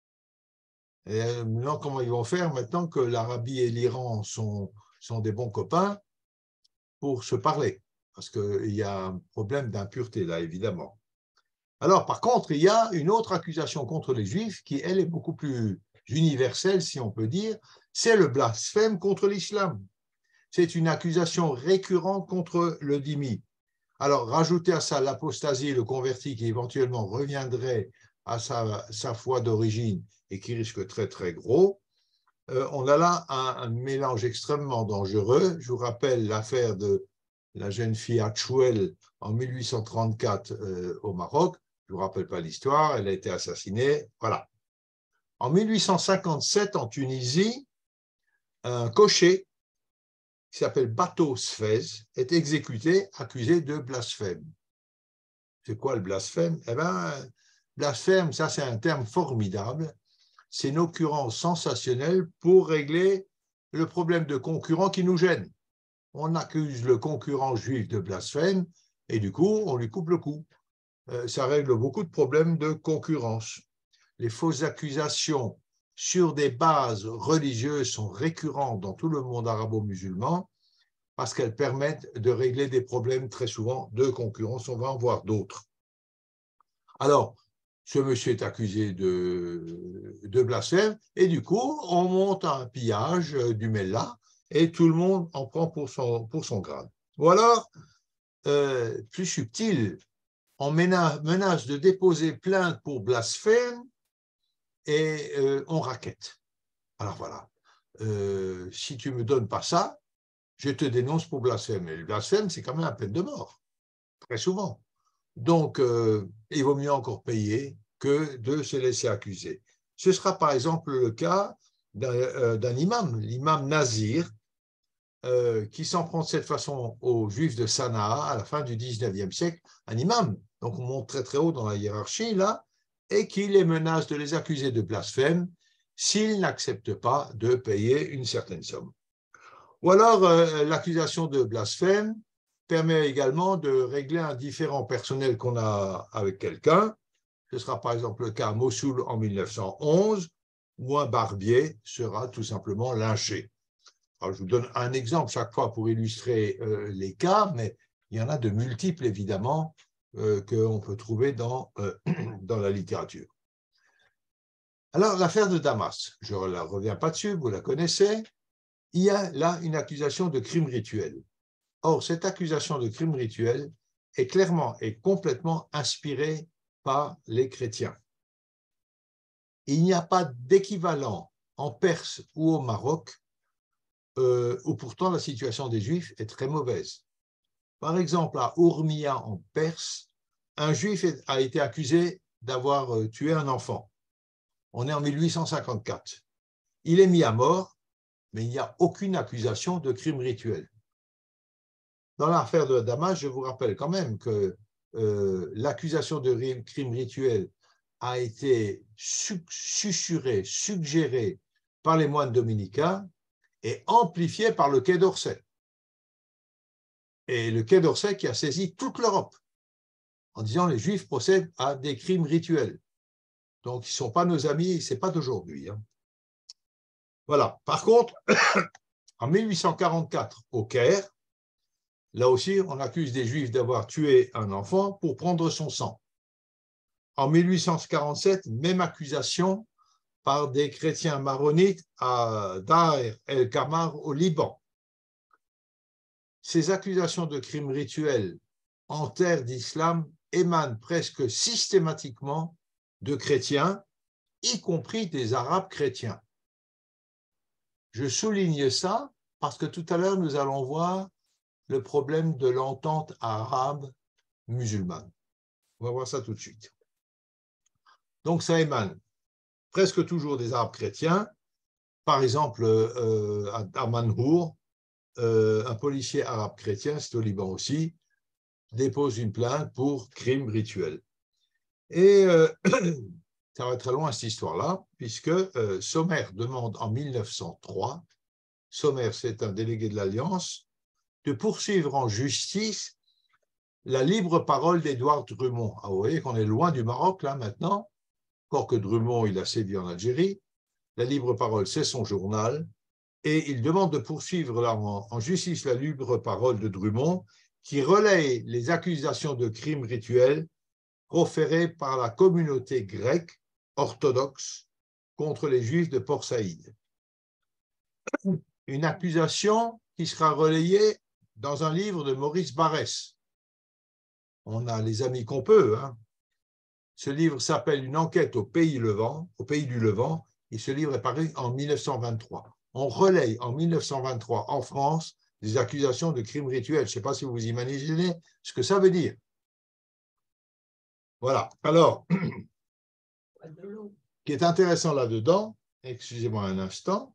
Et maintenant, comment ils vont faire maintenant que l'Arabie et l'Iran sont, sont des bons copains pour se parler? Parce qu'il y a un problème d'impureté là, évidemment. Alors, par contre, il y a une autre accusation contre les Juifs qui, elle, est beaucoup plus universelle, si on peut dire, c'est le blasphème contre l'islam. C'est une accusation récurrente contre le dhimmi. Alors, rajouter à ça l'apostasie, le converti qui éventuellement reviendrait à sa, sa foi d'origine et qui risque très, très gros, euh, on a là un, un mélange extrêmement dangereux. Je vous rappelle l'affaire de la jeune fille Hatchouel en mille huit cent trente-quatre euh, au Maroc. Je ne vous rappelle pas l'histoire, elle a été assassinée. Voilà. En mille huit cent cinquante-sept, en Tunisie, un cocher qui s'appelle Bato Sfez est exécuté, accusé de blasphème. C'est quoi le blasphème? Eh bien, blasphème, ça c'est un terme formidable. C'est une occurrence sensationnelle pour régler le problème de concurrent qui nous gêne. On accuse le concurrent juif de blasphème et du coup, on lui coupe le cou. Ça règle beaucoup de problèmes de concurrence. Les fausses accusations sur des bases religieuses sont récurrentes dans tout le monde arabo-musulman parce qu'elles permettent de régler des problèmes très souvent de concurrence. On va en voir d'autres. Alors, ce monsieur est accusé de, de blasphème et du coup, on monte un pillage du Mellah et tout le monde en prend pour son, pour son grade. Ou alors, euh, plus subtil, on menace de déposer plainte pour blasphème et euh, on raquette. Alors voilà, euh, si tu ne me donnes pas ça, je te dénonce pour blasphème. Et le blasphème, c'est quand même la peine de mort, très souvent. Donc, euh, il vaut mieux encore payer que de se laisser accuser. Ce sera par exemple le cas d'un euh, d'un imam, l'imam Nazir, euh, qui s'en prend de cette façon aux Juifs de Sanaa à la fin du dix-neuvième siècle, un imam, donc on monte très très haut dans la hiérarchie là, et qui les menace de les accuser de blasphème s'ils n'acceptent pas de payer une certaine somme. Ou alors, euh, l'accusation de blasphème permet également de régler un différend personnel qu'on a avec quelqu'un. Ce sera par exemple le cas à Mossoul en mille neuf cent onze, où un barbier sera tout simplement lynché. Alors, je vous donne un exemple chaque fois pour illustrer euh, les cas, mais il y en a de multiples, évidemment, euh, qu'on peut trouver dans, euh, dans la littérature. Alors, l'affaire de Damas, je ne reviens pas dessus, vous la connaissez. Il y a là une accusation de crime rituel. Or, cette accusation de crime rituel est clairement et complètement inspirée par les chrétiens. Il n'y a pas d'équivalent en Perse ou au Maroc euh, où pourtant la situation des Juifs est très mauvaise. Par exemple, à Urmia en Perse, un Juif a été accusé d'avoir tué un enfant. On est en mille huit cent cinquante-quatre. Il est mis à mort, mais il n'y a aucune accusation de crime rituel. Dans l'affaire de Damas, je vous rappelle quand même que euh, l'accusation de crime rituel a été susurrée, suggérée par les moines dominicains et amplifiée par le Quai d'Orsay. Et le Quai d'Orsay qui a saisi toute l'Europe en disant les Juifs procèdent à des crimes rituels. Donc, ils ne sont pas nos amis, ce n'est pas d'aujourd'hui. Hein. Voilà. Par contre, En mille huit cent quarante-quatre, au Caire, là aussi, on accuse des Juifs d'avoir tué un enfant pour prendre son sang. En mille huit cent quarante-sept, même accusation par des chrétiens maronites à Dahr el-Kamar au Liban. Ces accusations de crimes rituels en terre d'islam émanent presque systématiquement de chrétiens, y compris des Arabes chrétiens. Je souligne ça parce que tout à l'heure, nous allons voir le problème de l'entente arabe musulmane. On va voir ça tout de suite. Donc, ça émane presque toujours des Arabes chrétiens. Par exemple, euh, à Manhour, euh, un policier arabe chrétien, c'est au Liban aussi, dépose une plainte pour crime rituel. Et euh, ça va très loin cette histoire-là, puisque euh, Sommer demande en mille neuf cent trois, Sommer c'est un délégué de l'Alliance, de poursuivre en justice la libre parole d'Édouard Drummond. Ah, vous voyez qu'on est loin du Maroc là maintenant, encore que Drummond il a sévi en Algérie. La libre parole c'est son journal, et il demande de poursuivre là, en, en justice la libre parole de Drummond, qui relaye les accusations de crimes rituels proférées par la communauté grecque orthodoxe contre les Juifs de Port Saïd. Une accusation qui sera relayée dans un livre de Maurice Barrès. On a les amis qu'on peut. Hein. Ce livre s'appelle « Une enquête au pays Levant, au pays du Levant », et ce livre est paru en mille neuf cent vingt-trois. On relaye en mille neuf cent vingt-trois en France des accusations de crimes rituels. Je ne sais pas si vous imaginez ce que ça veut dire. Voilà. Alors, ce qui est intéressant là-dedans, excusez-moi un instant,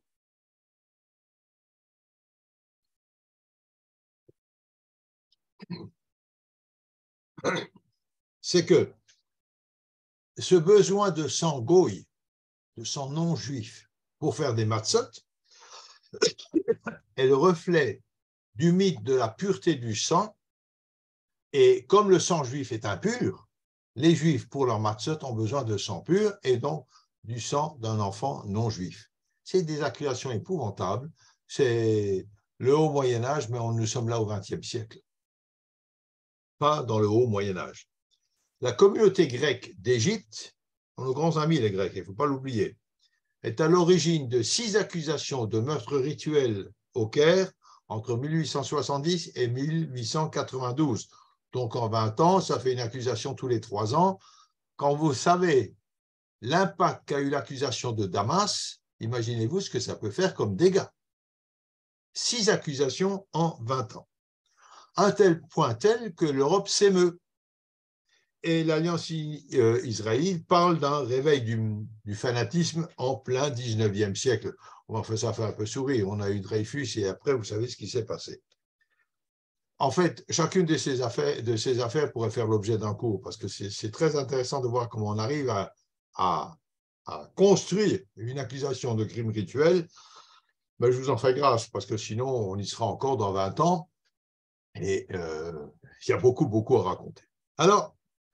c'est que ce besoin de sang goy, de sang non juif, pour faire des matzot, est le reflet du mythe de la pureté du sang. Et comme le sang juif est impur, les juifs, pour leur matzot, ont besoin de sang pur et donc du sang d'un enfant non juif. C'est des accusations épouvantables. C'est le haut Moyen-Âge, mais on, nous sommes là au vingtième siècle. Pas dans le haut Moyen-Âge. La communauté grecque d'Égypte, nos grands amis les Grecs, il ne faut pas l'oublier, est à l'origine de six accusations de meurtre rituel au Caire entre mille huit cent soixante-dix et mille huit cent quatre-vingt-douze. Donc en vingt ans, ça fait une accusation tous les trois ans. Quand vous savez l'impact qu'a eu l'accusation de Damas, imaginez-vous ce que ça peut faire comme dégâts. Six accusations en vingt ans. Un tel point tel que l'Europe s'émeut. Et l'Alliance israélite parle d'un réveil du, du fanatisme en plein dix-neuvième siècle. Enfin, ça fait un peu sourire. On a eu Dreyfus et après, vous savez ce qui s'est passé. En fait, chacune de ces affaires, de ces affaires pourrait faire l'objet d'un cours parce que c'est très intéressant de voir comment on arrive à, à, à construire une accusation de crime rituel. Ben, je vous en fais grâce parce que sinon, on y sera encore dans vingt ans et euh, il y a beaucoup, beaucoup à raconter. Alors,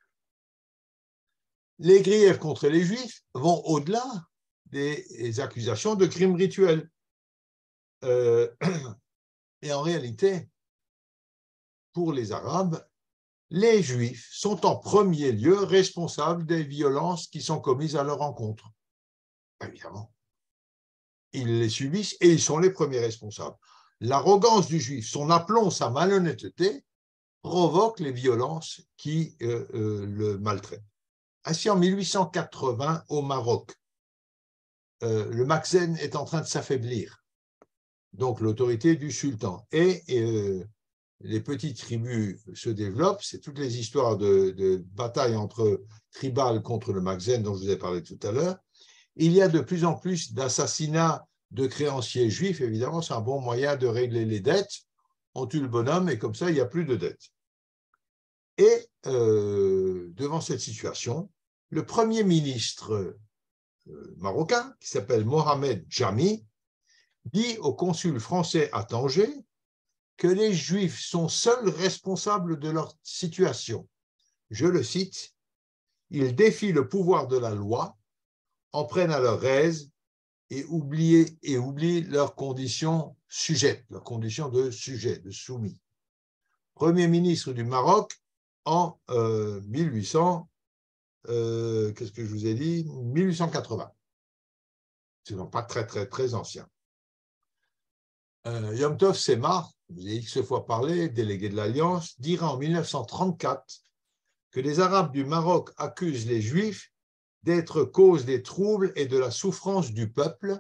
les griefs contre les Juifs vont au-delà des accusations de crimes rituels. Euh, et en réalité, pour les Arabes, les Juifs sont en premier lieu responsables des violences qui sont commises à leur encontre. Évidemment. Ils les subissent et ils sont les premiers responsables. L'arrogance du Juif, son aplomb, sa malhonnêteté, provoque les violences qui euh, euh, le maltraitent. Ainsi, en mille huit cent quatre-vingts, au Maroc, euh, le Makhzen est en train de s'affaiblir, donc l'autorité du sultan. Et euh, les petites tribus se développent, c'est toutes les histoires de, de batailles entre tribales contre le Makhzen dont je vous ai parlé tout à l'heure. Il y a de plus en plus d'assassinats de créanciers juifs, évidemment, c'est un bon moyen de régler les dettes. On tue le bonhomme et comme ça, il n'y a plus de dettes. Et euh, devant cette situation, le premier ministre euh, marocain, qui s'appelle Mohamed Jami, dit au consul français à Tanger que les Juifs sont seuls responsables de leur situation. Je le cite, « Ils défient le pouvoir de la loi, en prennent à leur aise et oublient, et oublient leurs conditions sujettes, leurs conditions de sujet, de soumis. Premier ministre du Maroc en euh, mille huit cents, euh, qu'est-ce que je vous ai dit, mille huit cent quatre-vingts. C'est donc pas très, très, très ancien. Euh, Yom Tov Semar, vous avez X fois parlé, délégué de l'Alliance, dira en mille neuf cent trente-quatre que les Arabes du Maroc accusent les Juifs d'être cause des troubles et de la souffrance du peuple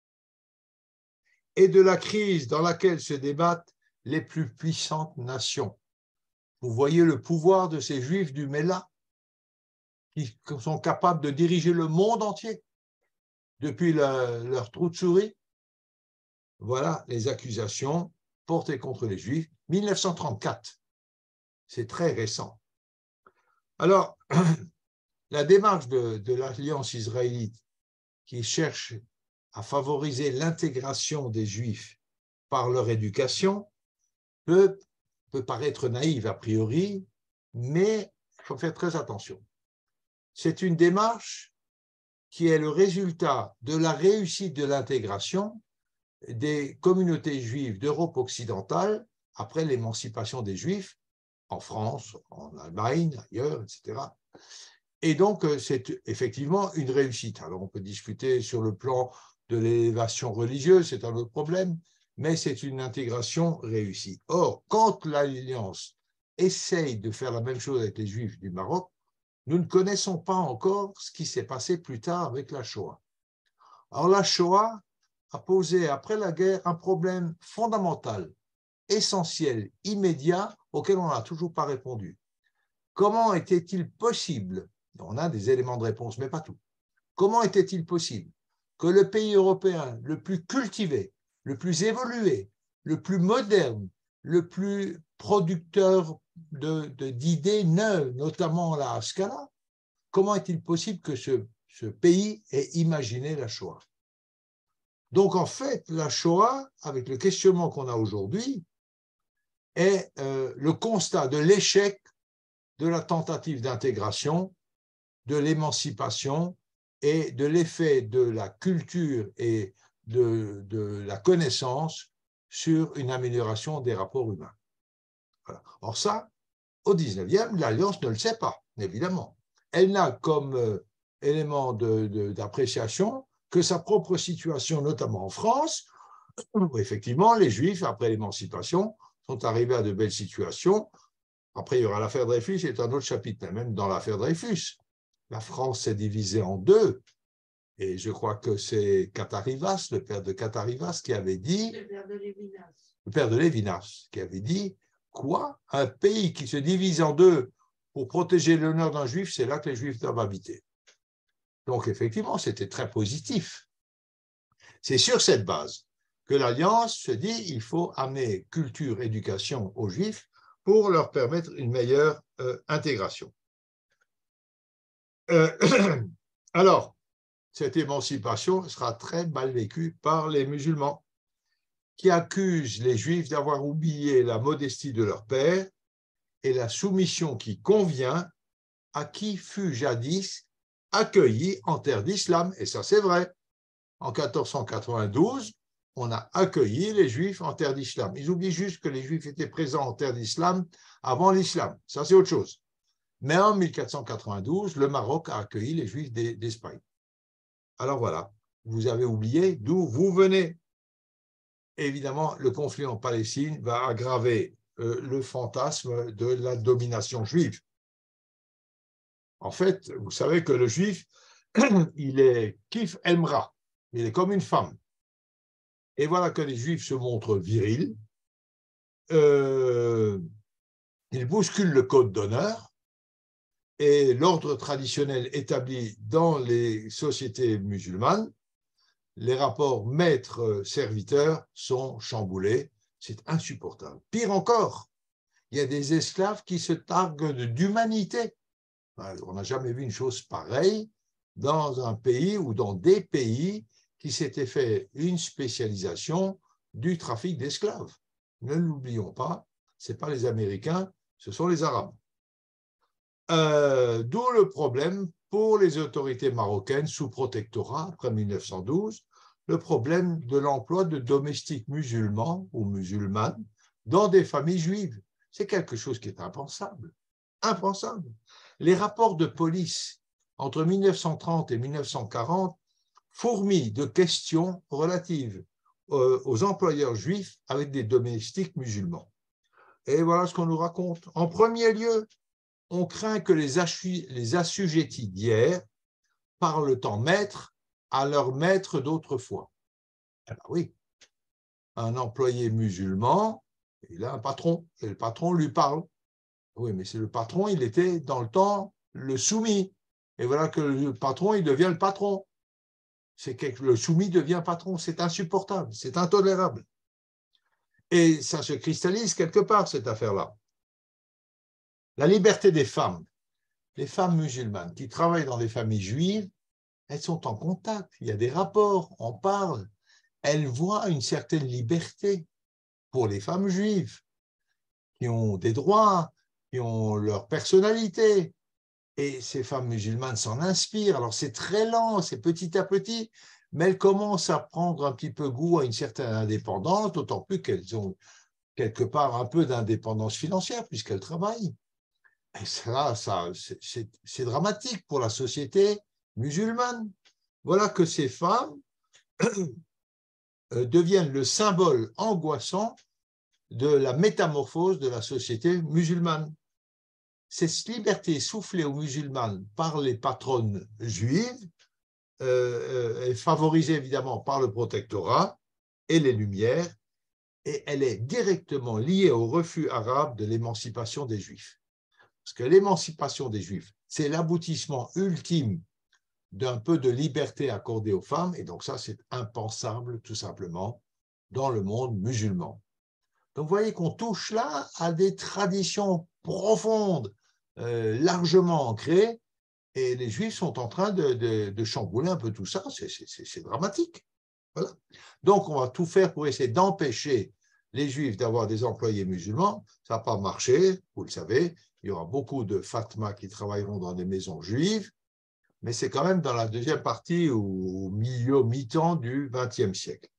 et de la crise dans laquelle se débattent les plus puissantes nations. Vous voyez le pouvoir de ces Juifs du Mela qui sont capables de diriger le monde entier depuis le, leur trou de souris. Voilà les accusations portées contre les Juifs, mille neuf cent trente-quatre. C'est très récent. Alors, la démarche de, de l'Alliance israélite qui cherche à favoriser l'intégration des Juifs par leur éducation peut, peut paraître naïve a priori, mais il faut faire très attention. C'est une démarche qui est le résultat de la réussite de l'intégration des communautés juives d'Europe occidentale après l'émancipation des Juifs en France, en Allemagne, ailleurs, et cetera. Et donc, c'est effectivement une réussite. Alors, on peut discuter sur le plan de l'élévation religieuse, c'est un autre problème, mais c'est une intégration réussie. Or, quand l'Alliance essaye de faire la même chose avec les Juifs du Maroc, nous ne connaissons pas encore ce qui s'est passé plus tard avec la Shoah. Alors, la Shoah a posé, après la guerre, un problème fondamental, essentiel, immédiat, auquel on n'a toujours pas répondu. Comment était-il possible, on a des éléments de réponse, mais pas tout, comment était-il possible que le pays européen le plus cultivé, le plus évolué, le plus moderne, le plus producteur de, de, d'idées neuves, notamment la Haskalah, comment est-il possible que ce, ce pays ait imaginé la Shoah? Donc, en fait, la Shoah, avec le questionnement qu'on a aujourd'hui, est euh, le constat de l'échec de la tentative d'intégration, de l'émancipation et de l'effet de la culture et de, de la connaissance sur une amélioration des rapports humains. Voilà. Or ça, au dix-neuvième, l'Alliance ne le sait pas, évidemment. Elle n'a comme euh, élément de, de, d'appréciation que sa propre situation, notamment en France, où effectivement les Juifs, après l'émancipation, sont arrivés à de belles situations. Après, il y aura l'affaire Dreyfus, c'est un autre chapitre, mais même dans l'affaire Dreyfus, la France s'est divisée en deux. Et je crois que c'est Katarivas, le père de Katarivas, qui avait dit… Le père de Lévinas. Le père de Lévinas, qui avait dit quoi? Un pays qui se divise en deux pour protéger l'honneur d'un Juif, c'est là que les Juifs doivent habiter. Donc, effectivement, c'était très positif. C'est sur cette base que l'Alliance se dit il faut amener culture, éducation aux Juifs pour leur permettre une meilleure euh, intégration. Euh, alors, cette émancipation sera très mal vécue par les musulmans qui accusent les Juifs d'avoir oublié la modestie de leur père et la soumission qui convient à qui fut jadis accueilli en terre d'islam. Et ça, c'est vrai. En quatorze cent quatre-vingt-douze, on a accueilli les Juifs en terre d'islam. Ils oublient juste que les Juifs étaient présents en terre d'islam avant l'islam. Ça, c'est autre chose. Mais en mille quatre cent quatre-vingt-douze, le Maroc a accueilli les Juifs d'Espagne. Alors voilà, vous avez oublié d'où vous venez. Évidemment, le conflit en Palestine va aggraver euh, le fantasme de la domination juive. En fait, vous savez que le juif, il est kif emra, il est comme une femme. Et voilà que les Juifs se montrent virils, euh, ils bousculent le code d'honneur et l'ordre traditionnel établi dans les sociétés musulmanes. Les rapports maître-serviteur sont chamboulés, c'est insupportable. Pire encore, il y a des esclaves qui se targuent d'humanité. On n'a jamais vu une chose pareille dans un pays ou dans des pays qui s'était fait une spécialisation du trafic d'esclaves. Ne l'oublions pas, ce n'est pas les Américains, ce sont les Arabes. Euh, d'où le problème pour les autorités marocaines sous protectorat après mille neuf cent douze le problème de l'emploi de domestiques musulmans ou musulmanes dans des familles juives. C'est quelque chose qui est impensable. Impensable. Les rapports de police entre mille neuf cent trente et mille neuf cent quarante fourmillent de questions relatives aux employeurs juifs avec des domestiques musulmans. Et voilà ce qu'on nous raconte. En premier lieu, on craint que les, les assujettis d'hier parlent en maître à leur maître d'autrefois. Alors oui, un employé musulman, il a un patron, et le patron lui parle. Oui, mais c'est le patron, il était dans le temps le soumis. Et voilà que le patron, il devient le patron. C'est que le soumis devient patron. C'est insupportable, c'est intolérable. Et ça se cristallise quelque part, cette affaire-là. La liberté des femmes. Les femmes musulmanes qui travaillent dans des familles juives, elles sont en contact, il y a des rapports, on parle. Elles voient une certaine liberté pour les femmes juives qui ont des droits, qui ont leur personnalité. Et ces femmes musulmanes s'en inspirent. Alors c'est très lent, c'est petit à petit, mais elles commencent à prendre un petit peu goût à une certaine indépendance, d'autant plus qu'elles ont quelque part un peu d'indépendance financière puisqu'elles travaillent. Et ça, ça c'est dramatique pour la société musulmane. Voilà que ces femmes deviennent le symbole angoissant de la métamorphose de la société musulmane. Cette liberté soufflée aux musulmanes par les patronnes juives euh, est favorisée évidemment par le protectorat et les Lumières, et elle est directement liée au refus arabe de l'émancipation des Juifs. Parce que l'émancipation des Juifs, c'est l'aboutissement ultime d'un peu de liberté accordée aux femmes, et donc ça, c'est impensable, tout simplement, dans le monde musulman. Donc, vous voyez qu'on touche là à des traditions profondes, euh, largement ancrées, et les Juifs sont en train de, de, de chambouler un peu tout ça, c'est dramatique. Voilà. Donc, on va tout faire pour essayer d'empêcher les Juifs d'avoir des employés musulmans. Ça n'a pas marché, vous le savez, il y aura beaucoup de Fatma qui travailleront dans des maisons juives, mais c'est quand même dans la deuxième partie, au milieu, mi-temps du vingtième siècle.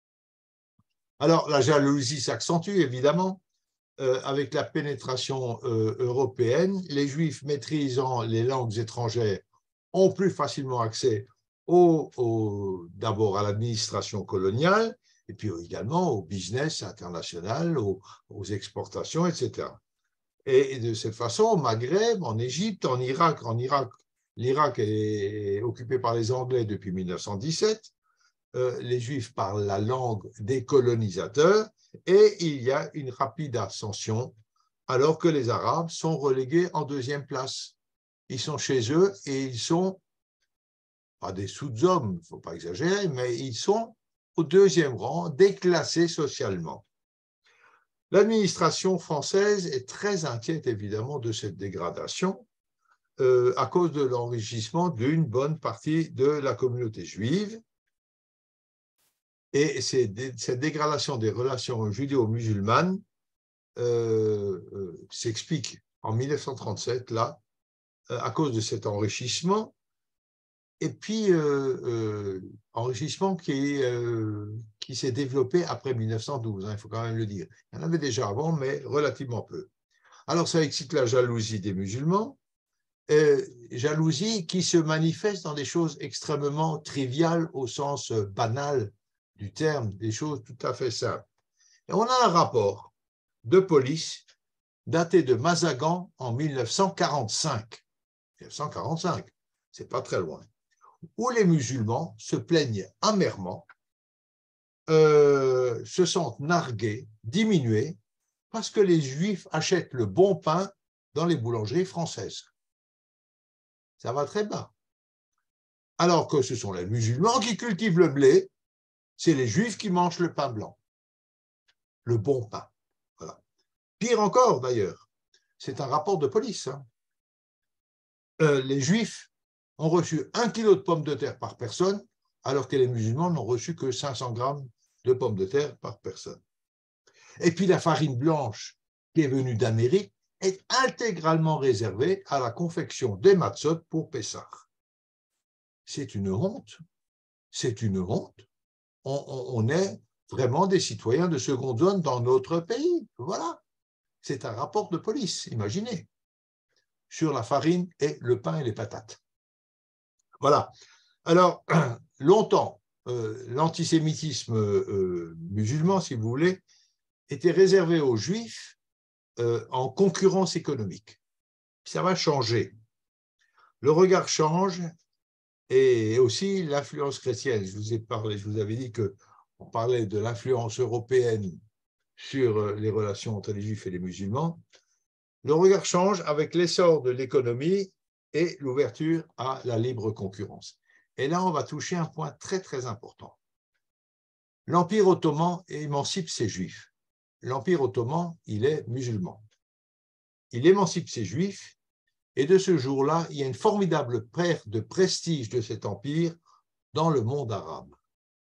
Alors, la jalousie s'accentue, évidemment, euh, avec la pénétration euh, européenne. Les Juifs maîtrisant les langues étrangères ont plus facilement accès au, au, d'abord à l'administration coloniale, et puis également au business international, aux, aux exportations, et cetera. Et, et de cette façon, au Maghreb, en Égypte, en Irak, en Irak, l'Irak est occupé par les Anglais depuis mille neuf cent dix-sept. Euh, les Juifs parlent la langue des colonisateurs et il y a une rapide ascension alors que les Arabes sont relégués en deuxième place. Ils sont chez eux et ils sont, pas des sous-hommes, il ne faut pas exagérer, mais ils sont au deuxième rang, déclassés socialement. L'administration française est très inquiète évidemment de cette dégradation euh, à cause de l'enrichissement d'une bonne partie de la communauté juive. Et cette dégradation des relations judéo-musulmanes euh, euh, s'explique en mille neuf cent trente-sept, là, euh, à cause de cet enrichissement, et puis euh, euh, enrichissement qui, euh, qui s'est développé après mille neuf cent douze, hein, il faut quand même le dire. Il y en avait déjà avant, mais relativement peu. Alors ça excite la jalousie des musulmans, euh, jalousie qui se manifeste dans des choses extrêmement triviales au sens banal du terme, des choses tout à fait simples. Et on a un rapport de police daté de Mazagan en mille neuf cent quarante-cinq. mille neuf cent quarante-cinq, c'est pas très loin, où les musulmans se plaignent amèrement, euh, se sentent nargués, diminués, parce que les Juifs achètent le bon pain dans les boulangeries françaises. Ça va très bas. Alors que ce sont les musulmans qui cultivent le blé, c'est les Juifs qui mangent le pain blanc, le bon pain. Voilà. Pire encore, d'ailleurs, c'est un rapport de police. Hein. Euh, les Juifs ont reçu un kilo de pommes de terre par personne, alors que les musulmans n'ont reçu que cinq cents grammes de pommes de terre par personne. Et puis la farine blanche qui est venue d'Amérique est intégralement réservée à la confection des matzot pour Pessah. C'est une honte, c'est une honte. on, on, on est vraiment des citoyens de seconde zone dans notre pays. Voilà. C'est un rapport de police, imaginez, sur la farine et le pain et les patates. Voilà. Alors, longtemps, euh, l'antisémitisme euh, musulman, si vous voulez, était réservé aux Juifs euh, en concurrence économique. Ça va changer. Le regard change et aussi l'influence chrétienne. Je vous ai parlé, je vous avais dit qu'on parlait de l'influence européenne sur les relations entre les Juifs et les musulmans. Le regard change avec l'essor de l'économie et l'ouverture à la libre concurrence. Et là, on va toucher un point très, très important. L'Empire ottoman émancipe ses Juifs. L'Empire ottoman, il est musulman. Il émancipe ses Juifs, et de ce jour-là, il y a une formidable perte de prestige de cet empire dans le monde arabe.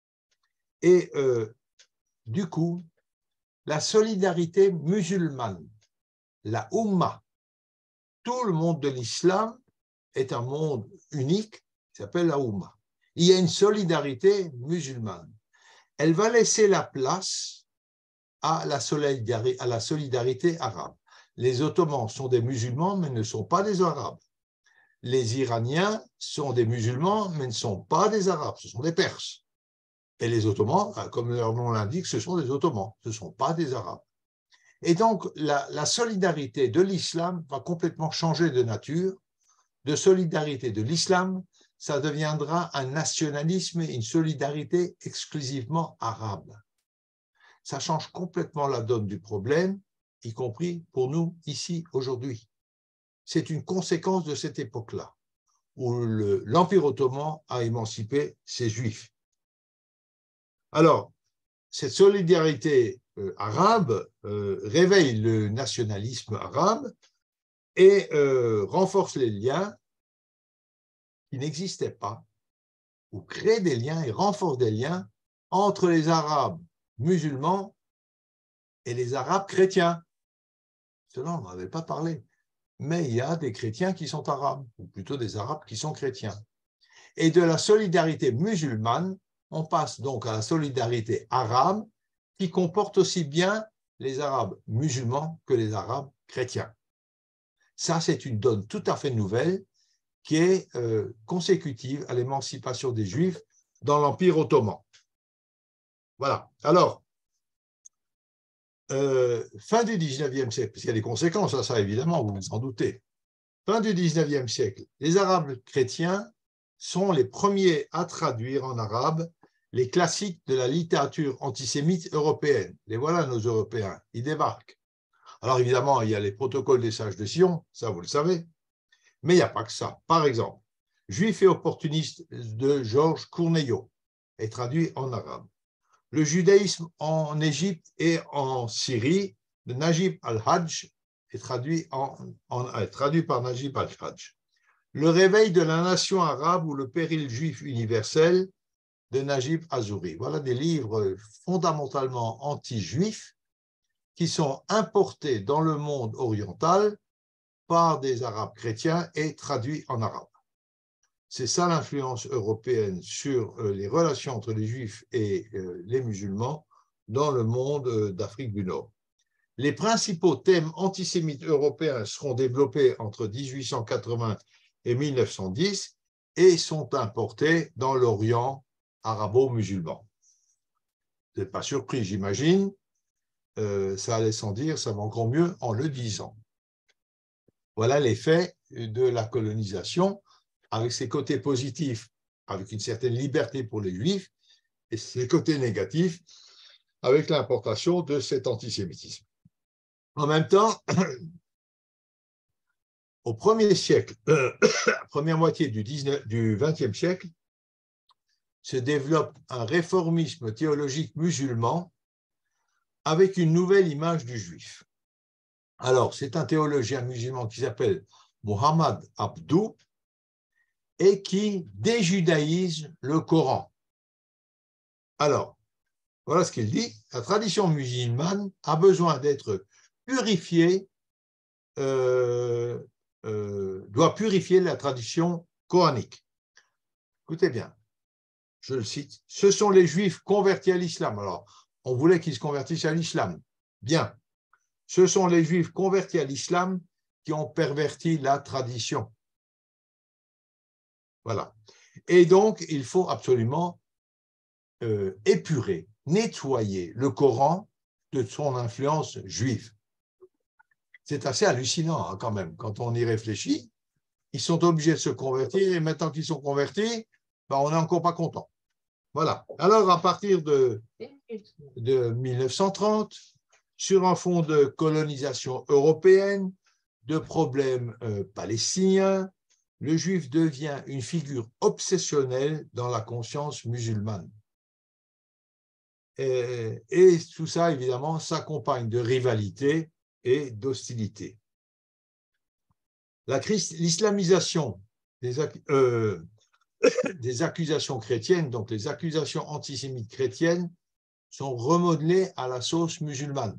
Et euh, du coup, la solidarité musulmane, la Oumma, tout le monde de l'islam est un monde unique qui s'appelle la Oumma. Il y a une solidarité musulmane. Elle va laisser la place à la solidarité, à la solidarité arabe. Les Ottomans sont des musulmans, mais ne sont pas des Arabes. Les Iraniens sont des musulmans, mais ne sont pas des Arabes, ce sont des Perses. Et les Ottomans, comme leur nom l'indique, ce sont des Ottomans, ce ne sont pas des Arabes. Et donc, la, la solidarité de l'islam va complètement changer de nature. De solidarité de l'islam, ça deviendra un nationalisme et une solidarité exclusivement arabe. Ça change complètement la donne du problème, y compris pour nous ici aujourd'hui. C'est une conséquence de cette époque-là, où le, l'Empire ottoman a émancipé ses Juifs. Alors, cette solidarité euh, arabe euh, réveille le nationalisme arabe et euh, renforce les liens qui n'existaient pas, ou crée des liens et renforce des liens entre les Arabes musulmans et les Arabes chrétiens. Cela, on n'en avait pas parlé. Mais il y a des chrétiens qui sont arabes, ou plutôt des Arabes qui sont chrétiens. Et de la solidarité musulmane, on passe donc à la solidarité arabe, qui comporte aussi bien les Arabes musulmans que les Arabes chrétiens. Ça, c'est une donne tout à fait nouvelle qui est euh, consécutive à l'émancipation des Juifs dans l'Empire ottoman. Voilà. Alors, Euh, fin du dix-neuvième siècle, parce qu'il y a des conséquences à ça, évidemment, vous vous en doutez. Fin du dix-neuvième siècle, les Arabes chrétiens sont les premiers à traduire en arabe les classiques de la littérature antisémite européenne. Les voilà, nos Européens, ils débarquent. Alors évidemment, il y a les protocoles des sages de Sion, ça vous le savez, mais il n'y a pas que ça. Par exemple, Juif et opportuniste de Georges Courneillot est traduit en arabe. Le judaïsme en Égypte et en Syrie de Najib al-Hajj est traduit, en, en, est traduit par Najib al-Hajj. Le réveil de la nation arabe ou le péril juif universel de Najib Azouri. Voilà des livres fondamentalement anti-juifs qui sont importés dans le monde oriental par des Arabes chrétiens et traduits en arabe. C'est ça l'influence européenne sur les relations entre les Juifs et les musulmans dans le monde d'Afrique du Nord. Les principaux thèmes antisémites européens seront développés entre dix-huit cent quatre-vingts et mille neuf cent dix et sont importés dans l'Orient arabo-musulman. Vous n'êtes pas surpris, j'imagine. Euh, ça allait sans dire, ça va encore mieux en le disant. Voilà l'effet de la colonisation, avec ses côtés positifs, avec une certaine liberté pour les Juifs, et ses côtés négatifs, avec l'importation de cet antisémitisme. En même temps, au premier siècle, euh, première moitié du, dix-neuvième, du vingtième siècle, se développe un réformisme théologique musulman avec une nouvelle image du Juif. Alors, c'est un théologien musulman qui s'appelle Mohammed Abdou, et qui déjudaïse le Coran. Alors, voilà ce qu'il dit. La tradition musulmane a besoin d'être purifiée, euh, euh, doit purifier la tradition coranique. Écoutez bien. je le cite, ce sont les Juifs convertis à l'islam. Alors, on voulait qu'ils se convertissent à l'islam. Bien. Ce sont les Juifs convertis à l'islam qui ont perverti la tradition. Voilà. Et donc, il faut absolument euh, épurer, nettoyer le Coran de son influence juive. C'est assez hallucinant hein, quand même, quand on y réfléchit. Ils sont obligés de se convertir et maintenant qu'ils sont convertis, ben, on n'est encore pas content. Voilà. Alors, à partir de, de mille neuf cent trente, sur un fond de colonisation européenne, de problèmes euh, palestiniens, le juif devient une figure obsessionnelle dans la conscience musulmane. Et, et tout ça, évidemment, s'accompagne de rivalité et d'hostilité. L'islamisation des, euh, des accusations chrétiennes, donc les accusations antisémites chrétiennes, sont remodelées à la sauce musulmane.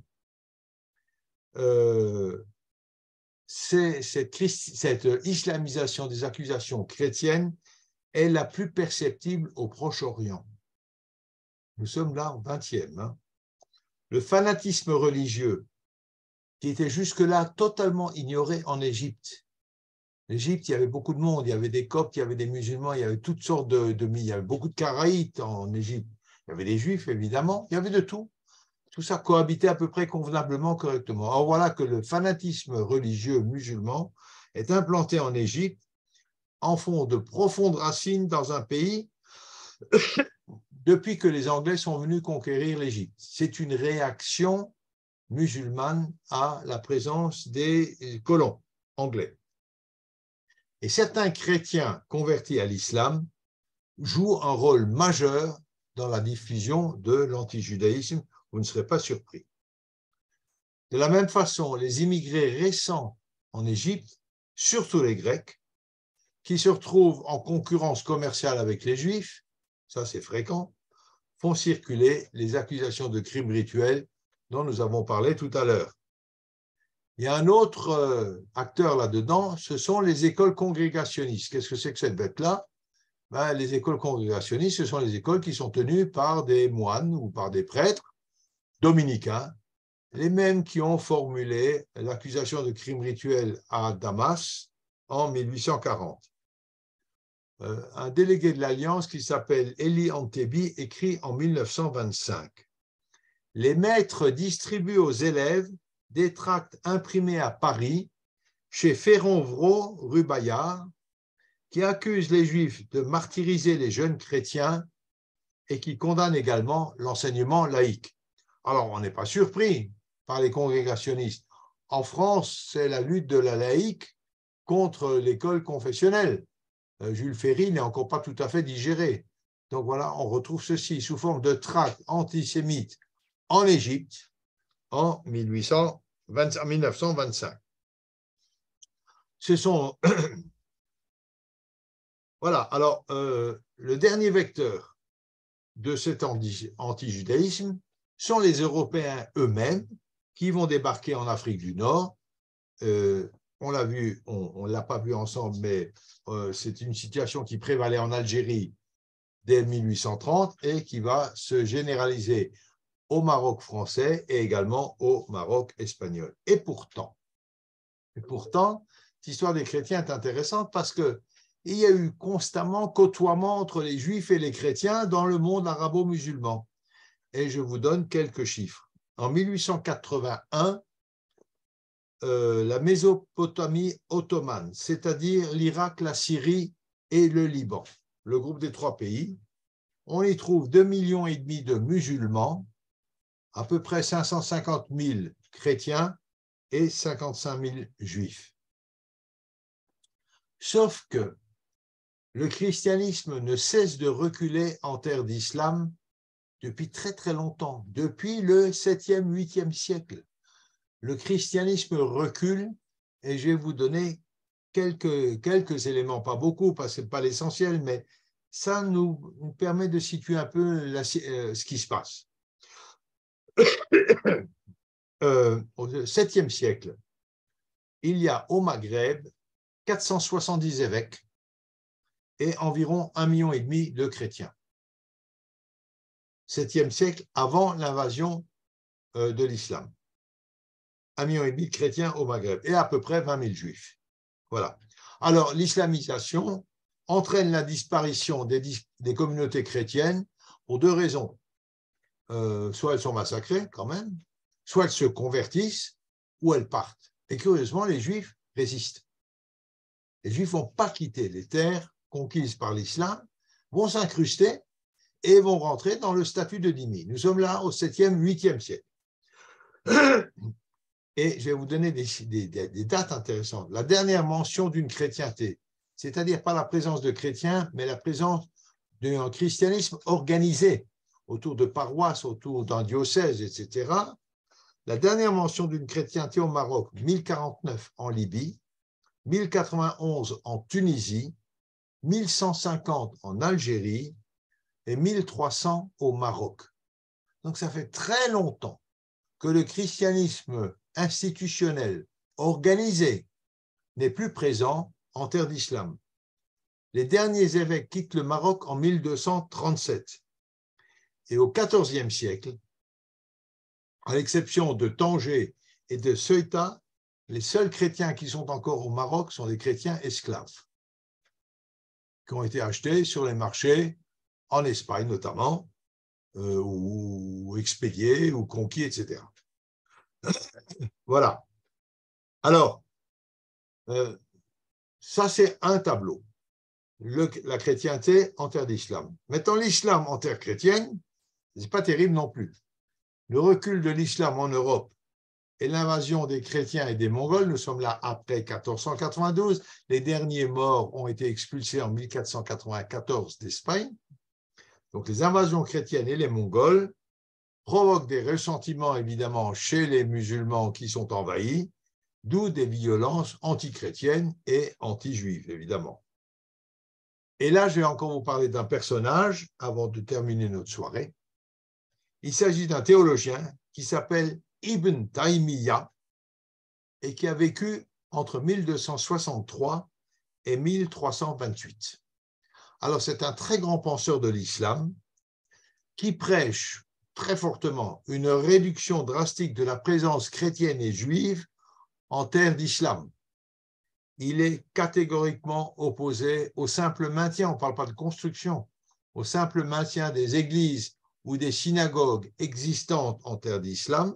Euh, cette, cette islamisation des accusations chrétiennes est la plus perceptible au Proche-Orient. Nous sommes là au vingtième. Hein. Le fanatisme religieux, qui était jusque-là totalement ignoré en Égypte. L'Égypte, il y avait beaucoup de monde, il y avait des Coptes, il y avait des musulmans, il y avait toutes sortes de, de il y avait beaucoup de Karaïtes en Égypte. Il y avait des Juifs, évidemment, il y avait de tout. Tout ça cohabitait à peu près convenablement, correctement. Or, voilà que le fanatisme religieux musulman est implanté en Égypte, en fond de profondes racines dans un pays depuis que les Anglais sont venus conquérir l'Égypte. C'est une réaction musulmane à la présence des colons anglais. Et certains chrétiens convertis à l'islam jouent un rôle majeur dans la diffusion de l'antijudaïsme, vous ne serez pas surpris. De la même façon, les immigrés récents en Égypte, surtout les Grecs, qui se retrouvent en concurrence commerciale avec les Juifs, ça c'est fréquent, font circuler les accusations de crimes rituels dont nous avons parlé tout à l'heure. Il y a un autre euh, acteur là-dedans, ce sont les écoles congrégationnistes. Qu'est-ce que c'est que cette bête-là? Ben, les écoles congrégationnistes, ce sont les écoles qui sont tenues par des moines ou par des prêtres dominicains, les mêmes qui ont formulé l'accusation de crime rituel à Damas en mille huit cent quarante. Euh, un délégué de l'Alliance qui s'appelle Eli Antebi écrit en mille neuf cent vingt-cinq. Les maîtres distribuent aux élèves des tracts imprimés à Paris chez Ferronvro, rue Bayard, qui accusent les Juifs de martyriser les jeunes chrétiens et qui condamnent également l'enseignement laïque. Alors, on n'est pas surpris par les congrégationnistes. En France, c'est la lutte de la laïque contre l'école confessionnelle. Jules Ferry n'est encore pas tout à fait digéré. Donc voilà, on retrouve ceci sous forme de tracts antisémites en Égypte en mille neuf cent vingt-cinq. Ce sont... voilà, alors euh, le dernier vecteur de cet antijudaïsme sont les Européens eux-mêmes qui vont débarquer en Afrique du Nord. Euh, on l'a vu, on ne l'a pas vu ensemble, mais euh, c'est une situation qui prévalait en Algérie dès mille huit cent trente et qui va se généraliser au Maroc français et également au Maroc espagnol. Et pourtant, et pourtant, l'histoire des chrétiens est intéressante parce qu'il y a eu constamment côtoiement entre les juifs et les chrétiens dans le monde arabo-musulman. Et je vous donne quelques chiffres. En mille huit cent quatre-vingt-un, euh, la Mésopotamie ottomane, c'est-à-dire l'Irak, la Syrie et le Liban, le groupe des trois pays, on y trouve deux millions et demi de musulmans, à peu près cinq cent cinquante mille chrétiens et cinquante-cinq mille juifs. Sauf que le christianisme ne cesse de reculer en terre d'islam depuis très très longtemps, depuis le septième, huitième siècle. Le christianisme recule et je vais vous donner quelques, quelques éléments, pas beaucoup parce que ce n'est pas l'essentiel, mais ça nous, nous permet de situer un peu la, euh, ce qui se passe. Euh, au septième siècle, il y a au Maghreb quatre cent soixante-dix évêques et environ un million et demi de chrétiens. septième siècle, avant l'invasion euh, de l'islam. Un million et demi de chrétiens au Maghreb et à peu près vingt mille juifs. Voilà. Alors, l'islamisation entraîne la disparition des, des communautés chrétiennes pour deux raisons. Euh, soit elles sont massacrées quand même, soit elles se convertissent, ou elles partent. Et curieusement, les Juifs résistent. Les Juifs n'ont pas quitté les terres conquises par l'islam, vont s'incruster et vont rentrer dans le statut de dhimmi. Nous sommes là au septième, huitième siècle. Et je vais vous donner des, des, des dates intéressantes. La dernière mention d'une chrétienté, c'est-à-dire pas la présence de chrétiens, mais la présence d'un christianisme organisé autour de paroisses, autour d'un diocèse, et cetera. La dernière mention d'une chrétienté au Maroc, mille quarante-neuf en Libye, mille quatre-vingt-onze en Tunisie, mille cent cinquante en Algérie et mille trois cents au Maroc. Donc ça fait très longtemps que le christianisme institutionnel, organisé, n'est plus présent en terre d'islam. Les derniers évêques quittent le Maroc en mille deux cent trente-sept. Et au quatorzième siècle, à l'exception de Tanger et de Ceuta, les seuls chrétiens qui sont encore au Maroc sont des chrétiens esclaves, qui ont été achetés sur les marchés, en Espagne notamment, euh, ou expédiés, ou conquis, et cetera. Voilà. Alors, euh, ça c'est un tableau, le, la chrétienté en terre d'islam. Maintenant, l'islam en terre chrétienne, ce n'est pas terrible non plus. Le recul de l'islam en Europe et l'invasion des chrétiens et des Mongols, nous sommes là après quatorze cent quatre-vingt-douze, les derniers morts ont été expulsés en mille quatre cent quatre-vingt-quatorze d'Espagne. Donc les invasions chrétiennes et les Mongols provoquent des ressentiments évidemment chez les musulmans qui sont envahis, d'où des violences anti-chrétiennes et anti-juives, évidemment. Et là, je vais encore vous parler d'un personnage avant de terminer notre soirée. Il s'agit d'un théologien qui s'appelle Ibn Taymiyya et qui a vécu entre mille deux cent soixante-trois et mille trois cent vingt-huit. Alors, c'est un très grand penseur de l'islam qui prêche très fortement une réduction drastique de la présence chrétienne et juive en terre d'islam. Il est catégoriquement opposé au simple maintien, on ne parle pas de construction, au simple maintien des églises ou des synagogues existantes en terre d'islam.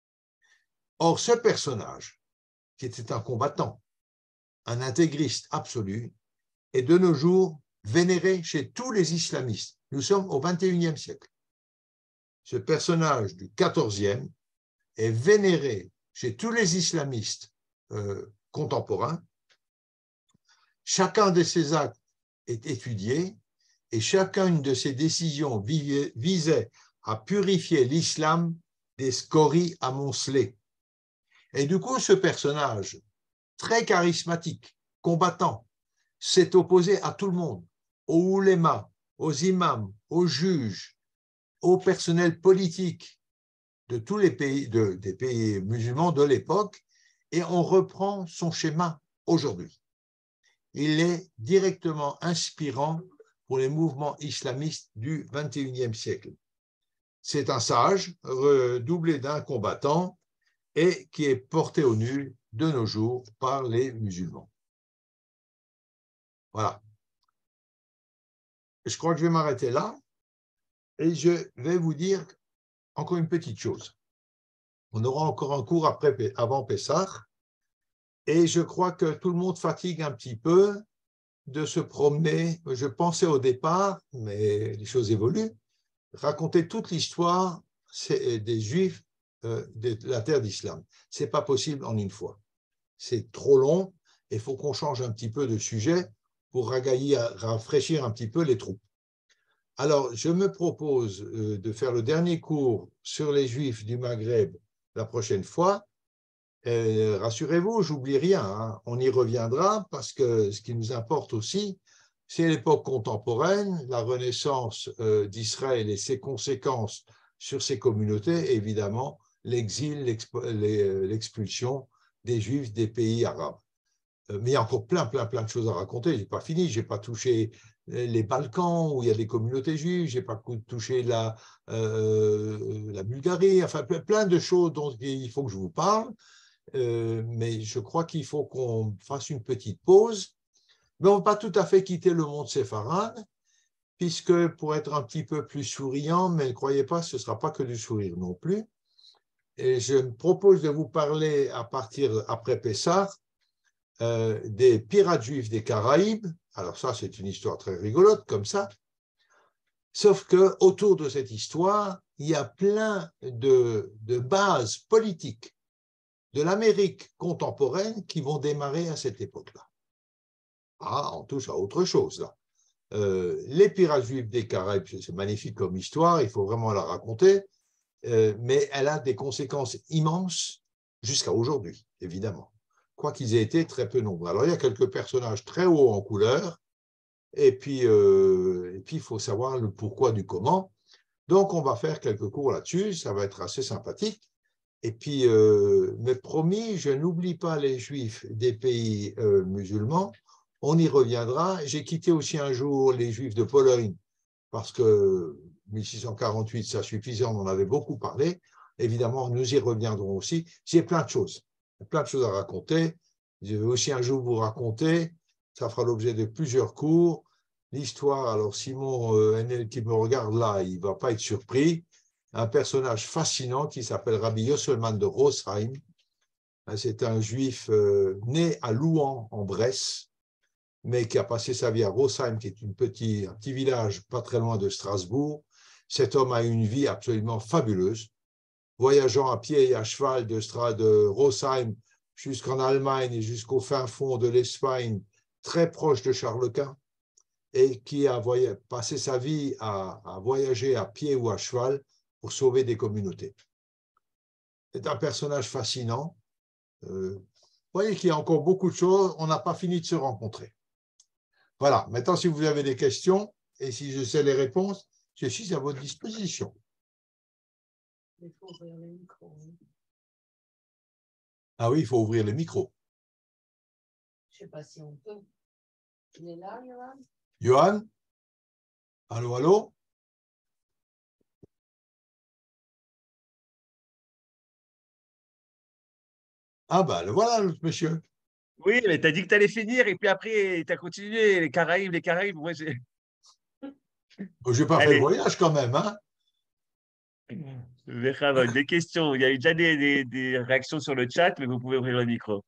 Or, ce personnage, qui était un combattant, un intégriste absolu, est de nos jours vénéré chez tous les islamistes. Nous sommes au vingt et unième siècle. Ce personnage du quatorzième est vénéré chez tous les islamistes euh, contemporains. Chacun de ses actes est étudié et chacune de ses décisions visait à purifier l'islam des scories amoncelées. Et du coup, ce personnage très charismatique, combattant, s'est opposé à tout le monde, aux oulémas, aux imams, aux juges, au personnel politique de tous les pays, de, des pays musulmans de l'époque, et on reprend son schéma aujourd'hui. Il est directement inspirant pour les mouvements islamistes du vingt et unième siècle. C'est un sage, doublé d'un combattant, et qui est porté au nu de nos jours par les musulmans. Voilà. Je crois que je vais m'arrêter là et je vais vous dire encore une petite chose. On aura encore un cours après, avant Pessah et je crois que tout le monde fatigue un petit peu de se promener. Je pensais au départ, mais les choses évoluent, raconter toute l'histoire des Juifs de la terre d'islam. Ce n'est pas possible en une fois. C'est trop long et il faut qu'on change un petit peu de sujet pour ragaillir, rafraîchir un petit peu les troupes. Alors, je me propose de faire le dernier cours sur les Juifs du Maghreb la prochaine fois. Et rassurez-vous, j'oublie rien, hein. On y reviendra parce que ce qui nous importe aussi, c'est l'époque contemporaine, la renaissance d'Israël et ses conséquences sur ces communautés, évidemment, l'exil, l'expulsion des Juifs des pays arabes. Mais il y a encore plein, plein, plein de choses à raconter. Je n'ai pas fini. Je n'ai pas touché les Balkans où il y a des communautés juives. Je n'ai pas touché la, euh, la Bulgarie. Enfin, plein de choses dont il faut que je vous parle. Euh, mais je crois qu'il faut qu'on fasse une petite pause. Mais on ne va pas tout à fait quitter le monde séfarade, puisque pour être un petit peu plus souriant, mais ne croyez pas, ce ne sera pas que du sourire non plus. Et je me propose de vous parler à partir après Pessah euh, des pirates juifs des Caraïbes. Alors ça, c'est une histoire très rigolote comme ça. Sauf que autour de cette histoire, il y a plein de, de bases politiques de l'Amérique contemporaine qui vont démarrer à cette époque-là. Ah, on touche à autre chose là. Euh, les pirates juifs des Caraïbes, c'est magnifique comme histoire, il faut vraiment la raconter, euh, mais elle a des conséquences immenses jusqu'à aujourd'hui, évidemment, quoiqu'ils aient été très peu nombreux. Alors, il y a quelques personnages très hauts en couleur, et puis, euh, et puis il faut savoir le pourquoi du comment. Donc, on va faire quelques cours là-dessus, ça va être assez sympathique. Et puis, euh, mais promis, je n'oublie pas les Juifs des pays euh, musulmans. On y reviendra. J'ai quitté aussi un jour les Juifs de Pologne parce que mille six cent quarante-huit, ça suffisait, on en avait beaucoup parlé. Évidemment, nous y reviendrons aussi. J'ai plein de choses, plein de choses à raconter. Je vais aussi un jour vous raconter, ça fera l'objet de plusieurs cours, l'histoire. Alors, Simon euh, qui me regarde là, il ne va pas être surpris. Un personnage fascinant qui s'appelle Rabbi Yosselman de Rosheim. C'est un juif euh, né à Louan, en Bresse, mais qui a passé sa vie à Rosheim, qui est une petit, un petit village pas très loin de Strasbourg. Cet homme a eu une vie absolument fabuleuse, voyageant à pied et à cheval de, Stra, de Rosheim jusqu'en Allemagne et jusqu'au fin fond de l'Espagne, très proche de Charles-Quint, et qui a voyagé, passé sa vie à, à voyager à pied ou à cheval pour sauver des communautés. C'est un personnage fascinant. Euh, vous voyez qu'il y a encore beaucoup de choses, on n'a pas fini de se rencontrer. Voilà, maintenant si vous avez des questions et si je sais les réponses, je suis à votre disposition. Il faut ouvrir le micro. Ah oui, il faut ouvrir le micro. Je ne sais pas si on peut. Il est là, Johan? Johan? Allô, allô? Ah ben, le voilà, l'autre monsieur. Oui, mais tu as dit que tu allais finir et puis après, tu as continué. Les Caraïbes, les Caraïbes, moi, j'ai. Je n'ai pas fait le voyage quand même, hein? Des questions. Il y a eu déjà des, des, des réactions sur le chat, mais vous pouvez ouvrir le micro.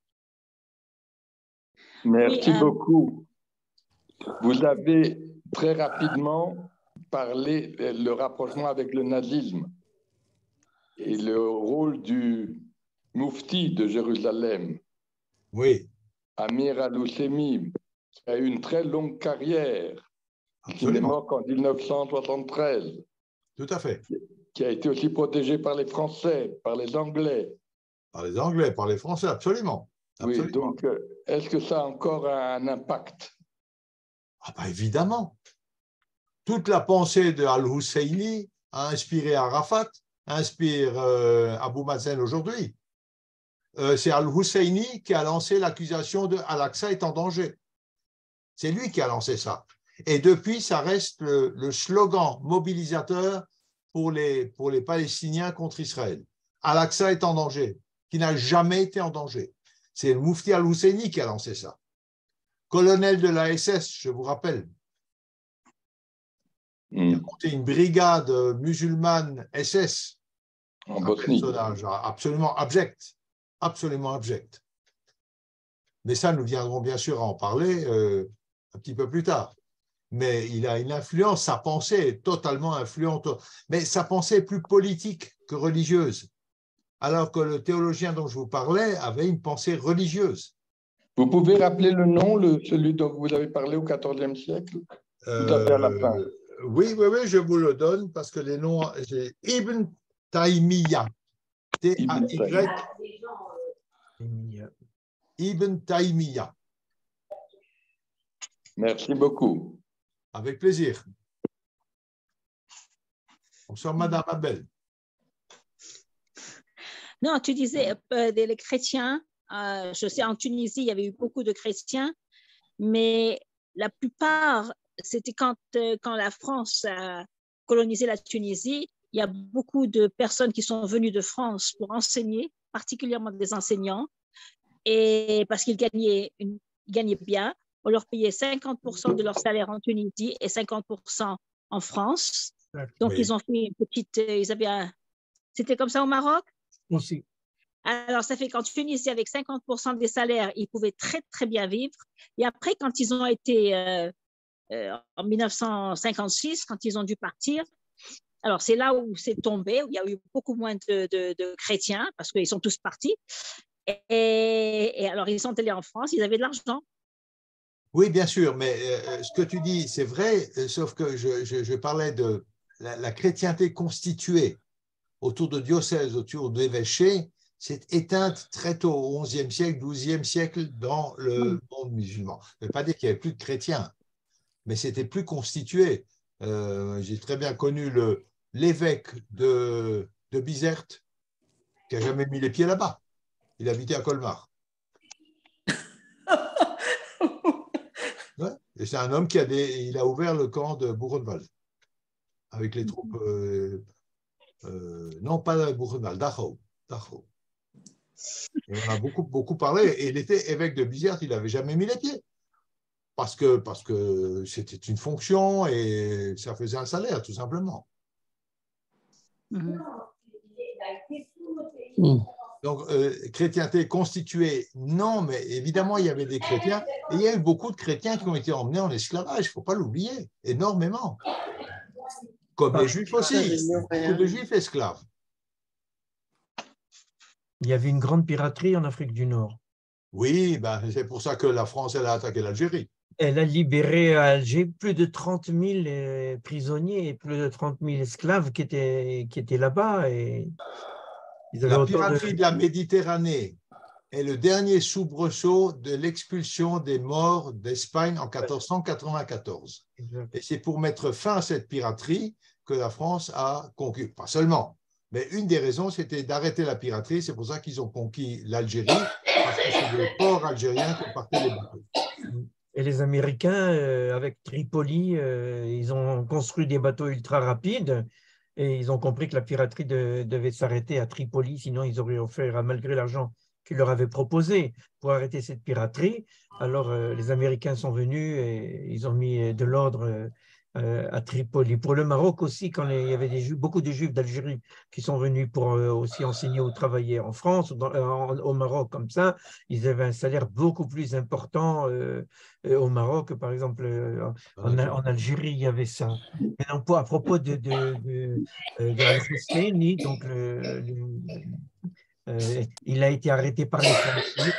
Merci Oui, euh... beaucoup. Vous avez très rapidement parlé le rapprochement avec le nazisme et le rôle du Moufti de Jérusalem. Oui. Amir al-Husseini, qui a eu une très longue carrière, qui n'est mort qu'en mille neuf cent soixante-treize. Tout à fait. Qui a été aussi protégé par les Français, par les Anglais. Par les Anglais, par les Français, absolument. absolument. Oui, donc est-ce que ça a encore un impact? Ah ben évidemment. Toute la pensée de Al-Husseini a inspiré Arafat, inspire euh, Abou Mazen aujourd'hui. Euh, c'est Al-Husseini qui a lancé l'accusation de Al-Aqsa est en danger. C'est lui qui a lancé ça. Et depuis, ça reste le, le slogan mobilisateur pour les, pour les Palestiniens contre Israël. Al-Aqsa est en danger, qui n'a jamais été en danger. C'est le Moufti Al-Husseini qui a lancé ça. Colonel de la S S, je vous rappelle. Mm. Il a monté une brigade musulmane S S. En un Bosnie. Personnage absolument abject. Absolument abject. Mais ça, nous viendrons bien sûr à en parler euh, un petit peu plus tard. Mais il a une influence, sa pensée est totalement influente, mais sa pensée est plus politique que religieuse, alors que le théologien dont je vous parlais avait une pensée religieuse. Vous pouvez rappeler le nom, le, celui dont vous avez parlé au quatorzième siècle? euh, Tout à fait à la fin. Oui, oui, oui, je vous le donne parce que les noms, j'ai Ibn Taymiyyah. T A Y Ibn Taymiyyah. Merci beaucoup. Avec plaisir. Bonsoir, Madame Abel. Non, tu disais euh, les chrétiens euh, je sais, en Tunisie, il y avait eu beaucoup de chrétiens, mais la plupart, c'était quand, euh, quand la France a colonisé la Tunisie, il y a beaucoup de personnes qui sont venues de France pour enseigner, particulièrement des enseignants, et parce qu'ils gagnaient, une, gagnaient bien. On leur payait cinquante pour cent de leur salaire en Tunisie et cinquante pour cent en France. Donc, oui. Ils ont fait une petite... Ils avaient un... C'était comme ça au Maroc? Aussi. Alors, ça fait qu'en Tunisie, avec cinquante pour cent des salaires, ils pouvaient très, très bien vivre. Et après, quand ils ont été... Euh, euh, en mille neuf cent cinquante-six, quand ils ont dû partir, alors c'est là où c'est tombé, où il y a eu beaucoup moins de, de, de chrétiens, parce qu'ils sont tous partis. Et, et alors, ils sont allés en France, ils avaient de l'argent. Oui, bien sûr, mais euh, ce que tu dis, c'est vrai, euh, sauf que je, je, je parlais de la, la chrétienté constituée autour de diocèses, autour d'évêchés, s'est éteinte très tôt, au onzième siècle, douzième siècle, dans le monde musulman. Ça ne veut pas dire qu'il n'y avait plus de chrétiens, mais c'était plus constitué. Euh, j'ai très bien connu le, l'évêque de, de Bizerte, qui n'a jamais mis les pieds là-bas. Il habitait à Colmar. Ouais. Et c'est un homme qui a, des, il a ouvert le camp de Buchenwald avec les troupes, euh, euh, non pas Buchenwald, Dachau. Dachau. Et on a beaucoup, beaucoup parlé. Et il était évêque de Bizerte, il n'avait jamais mis les pieds. Parce que, parce que c'était une fonction et ça faisait un salaire, tout simplement. Mm-hmm. Mm. Donc, euh, chrétienté constituée, non, mais évidemment, il y avait des chrétiens. Et il y a eu beaucoup de chrétiens qui ont été emmenés en esclavage, il ne faut pas l'oublier, énormément. Comme les juifs aussi, beaucoup de juifs esclaves. Il y avait une grande piraterie en Afrique du Nord. Oui, ben, c'est pour ça que la France, elle a attaqué l'Algérie. Elle a libéré à Alger plus de trente mille euh, prisonniers et plus de trente mille esclaves qui étaient, qui étaient là-bas. Et ils avaient la autant piraterie de... de la Méditerranée est le dernier soubresaut de l'expulsion des morts d'Espagne en quatorze cent quatre-vingt-quatorze. Exact. Et c'est pour mettre fin à cette piraterie que la France a conquis, pas seulement, mais une des raisons, c'était d'arrêter la piraterie. C'est pour ça qu'ils ont conquis l'Algérie, parce que c'est des ports algériens que partaient les bateaux. Et les Américains, euh, avec Tripoli, euh, ils ont construit des bateaux ultra rapides et ils ont compris que la piraterie de, devait s'arrêter à Tripoli, sinon ils auraient offert, malgré l'argent qu'ils leur avaient proposé pour arrêter cette piraterie. Alors euh, les Américains sont venus et ils ont mis de l'ordre euh, à Tripoli. Pour le Maroc aussi, quand les, il y avait des Juifs, beaucoup de Juifs d'Algérie qui sont venus pour euh, aussi enseigner ou travailler en France, dans, en, au Maroc comme ça, ils avaient un salaire beaucoup plus important euh, au Maroc, par exemple, en, en Algérie, il y avait ça. Et donc, à propos de, de, de, de Al-Husseini, donc le, le, euh, il a été arrêté par les Français.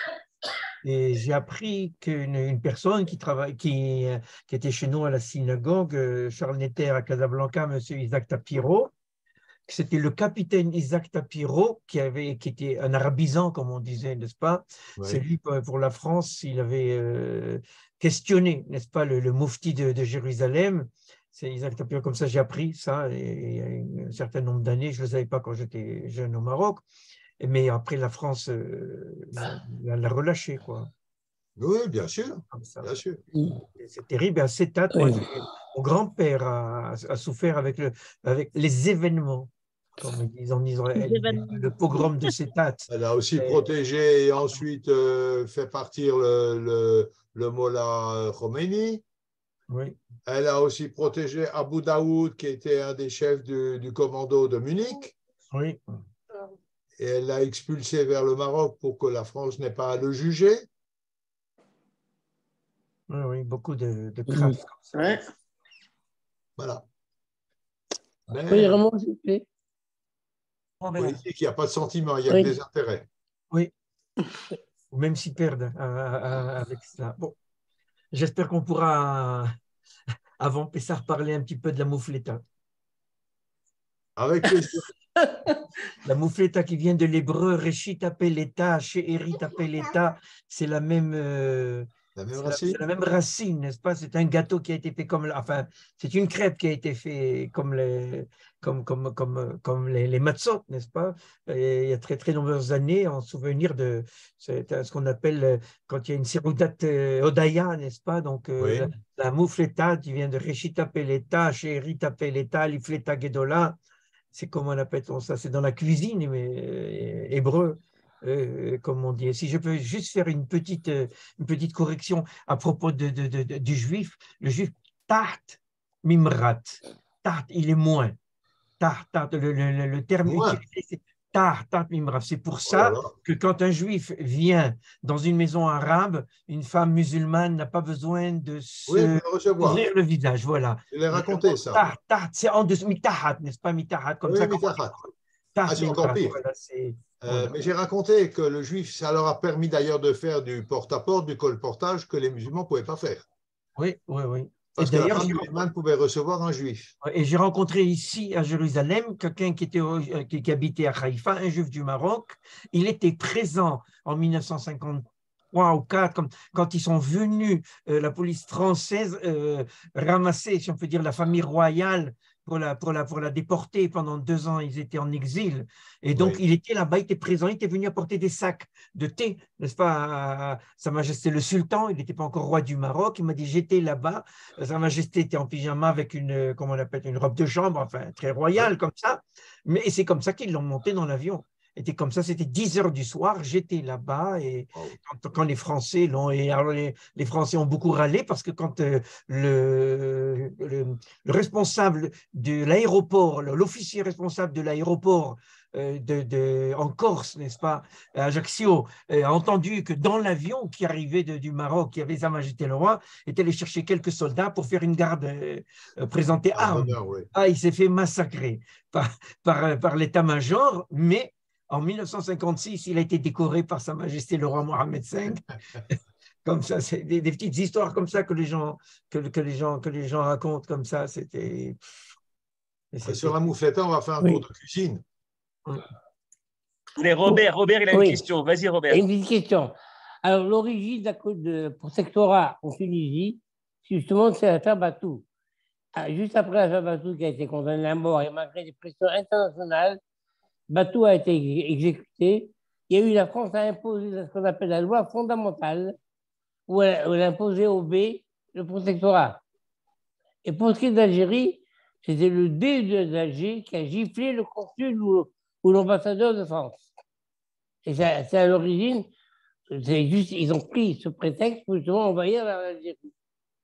Et j'ai appris qu'une une personne qui, travaille, qui, qui était chez nous à la synagogue, Charles Netter à Casablanca, M. Isaac Tapiro, c'était le capitaine Isaac Tapiro qui, avait, qui était un arabisant, comme on disait, n'est-ce pas? Ouais. C'est lui, pour la France, il avait euh, questionné, n'est-ce pas, le, le moufti de, de Jérusalem. C'est Isaac Tapiro, comme ça j'ai appris ça, il y a un certain nombre d'années, je ne le savais pas quand j'étais jeune au Maroc. Mais après, la France euh, l'a relâché, quoi. Oui, bien sûr. Bien sûr. C'est terrible. À Sétat, oui. Mon grand-père a, a souffert avec, le, avec les événements, comme ils disent en Israël, le pogrom de Sétat. Elle a aussi et... protégé et ensuite euh, fait partir le, le, le Mollah Khomeini. Oui. Elle a aussi protégé Abu Daoud, qui était un des chefs du, du commando de Munich. Oui. Et elle l'a expulsé vers le Maroc pour que la France n'ait pas à le juger. Oui, oui, beaucoup de, de crasse. Mmh. Ouais. Voilà. Mais oui, vraiment, j'ai politique, il n'y a pas de sentiment, il y a oui. que des intérêts. Oui, même s'ils perdent à, à, avec ça. Bon, j'espère qu'on pourra, avant Pessah, parler un petit peu de la moufleta. Avec plaisir. La moufleta qui vient de l'hébreu, Réchit Apeleta, She'erit Apeleta, c'est la même, euh, La même C'est la, racine. c'est la même racine, n'est-ce pas? C'est un gâteau qui a été fait comme, enfin, c'est une crêpe qui a été fait comme les, comme, comme, comme, comme les, les matzot, n'est-ce pas? Et il y a très très nombreuses années, en souvenir de c'est ce qu'on appelle quand il y a une siroudat Odaya, n'est-ce pas? Donc Oui. la, la moufleta qui vient de Reshita Peleta, Sherita Peleta, Lifleta Gedola. C'est comment on appelle ça? C'est dans la cuisine, mais euh, hébreu. Euh, comme on dit. Si je peux juste faire une petite, euh, une petite correction à propos de, de, de, de, du juif, le juif tart mimrat, tart, il est moins. Tart, tart, le, le, le terme Moins. utilisé, c'est tart, tart mimrat. C'est pour Oh là ça là. que quand un juif vient dans une maison arabe, une femme musulmane n'a pas besoin de Oui, se pour le recevoir. ouvrir le visage. Voilà. Je l'ai raconté, ça. Tart, tart, c'est en dessous, mitahat, n'est-ce pas? Mitahat, comme Oui, ça. mitachat. Tart Ah, c'est encore mimrat, pire. voilà, c'est. Euh, Voilà. mais j'ai raconté que le juif, ça leur a permis d'ailleurs de faire du porte-à-porte, du colportage que les musulmans ne pouvaient pas faire. Oui, oui, oui. Et Parce que la d'ailleurs, femme j'ai- musulmane pouvait recevoir un juif. et j'ai rencontré ici à Jérusalem quelqu'un qui, était au- qui, qui habitait à Haïfa, un juif du Maroc. Il était présent en mille neuf cent cinquante-trois ou quatre, quand, quand ils sont venus, euh, la police française, euh, ramasser, si on peut dire, la famille royale pour la, pour, la, pour la déporter. Pendant deux ans, ils étaient en exil. Et donc, Oui. il était là-bas, il était présent, il était venu apporter des sacs de thé, n'est-ce pas, à Sa Majesté le Sultan. Il n'était pas encore roi du Maroc. Il m'a dit, j'étais là-bas. Sa Majesté était en pyjama avec une, comment on appelle, une robe de chambre, enfin, très royale, Ouais. comme ça. Mais c'est comme ça qu'ils l'ont monté dans l'avion. C'était comme ça, c'était dix heures du soir, j'étais là-bas et Wow. quand, quand les Français l'ont, et alors les, les Français ont beaucoup râlé parce que quand euh, le, le, le responsable de l'aéroport, l'officier responsable de l'aéroport euh, de, de, en Corse, n'est-ce pas, à Ajaccio, euh, a entendu que dans l'avion qui arrivait de, du Maroc, qui avait Sa Majesté le Roi, est allé chercher quelques soldats pour faire une garde, euh, euh, présenter Ah, armes. honneur, oui. Ah, il s'est fait massacrer par, par, par l'état-major, mais en mille neuf cent cinquante-six, il a été décoré par Sa Majesté le roi Mohammed cinq. Comme ça, c'est des, des petites histoires comme ça que les gens, que, que les gens, que les gens racontent comme ça. C'était. c'était- Sur la moufletta, on va faire un Oui. cours de cuisine. Allez, Robert, Robert, il a une Oui. question. Vas-y, Robert. Et une petite question. Alors, l'origine de, la- de protectorat en Tunisie, justement, c'est l'affaire Batou. Ah, juste après l'affaire Batou qui a été condamné à mort et malgré des pressions internationales, Batou a été ex- exécuté. Il y a eu la France a imposé ce qu'on appelle la loi fondamentale, où elle, où elle a imposé au B le protectorat. Et pour ce qui est d'Algérie, c'était le D d'Alger qui a giflé le consul ou, ou l'ambassadeur de France. Et ça- c'est à l'origine, c'est juste, ils ont pris ce prétexte pour justement envahir l'Algérie.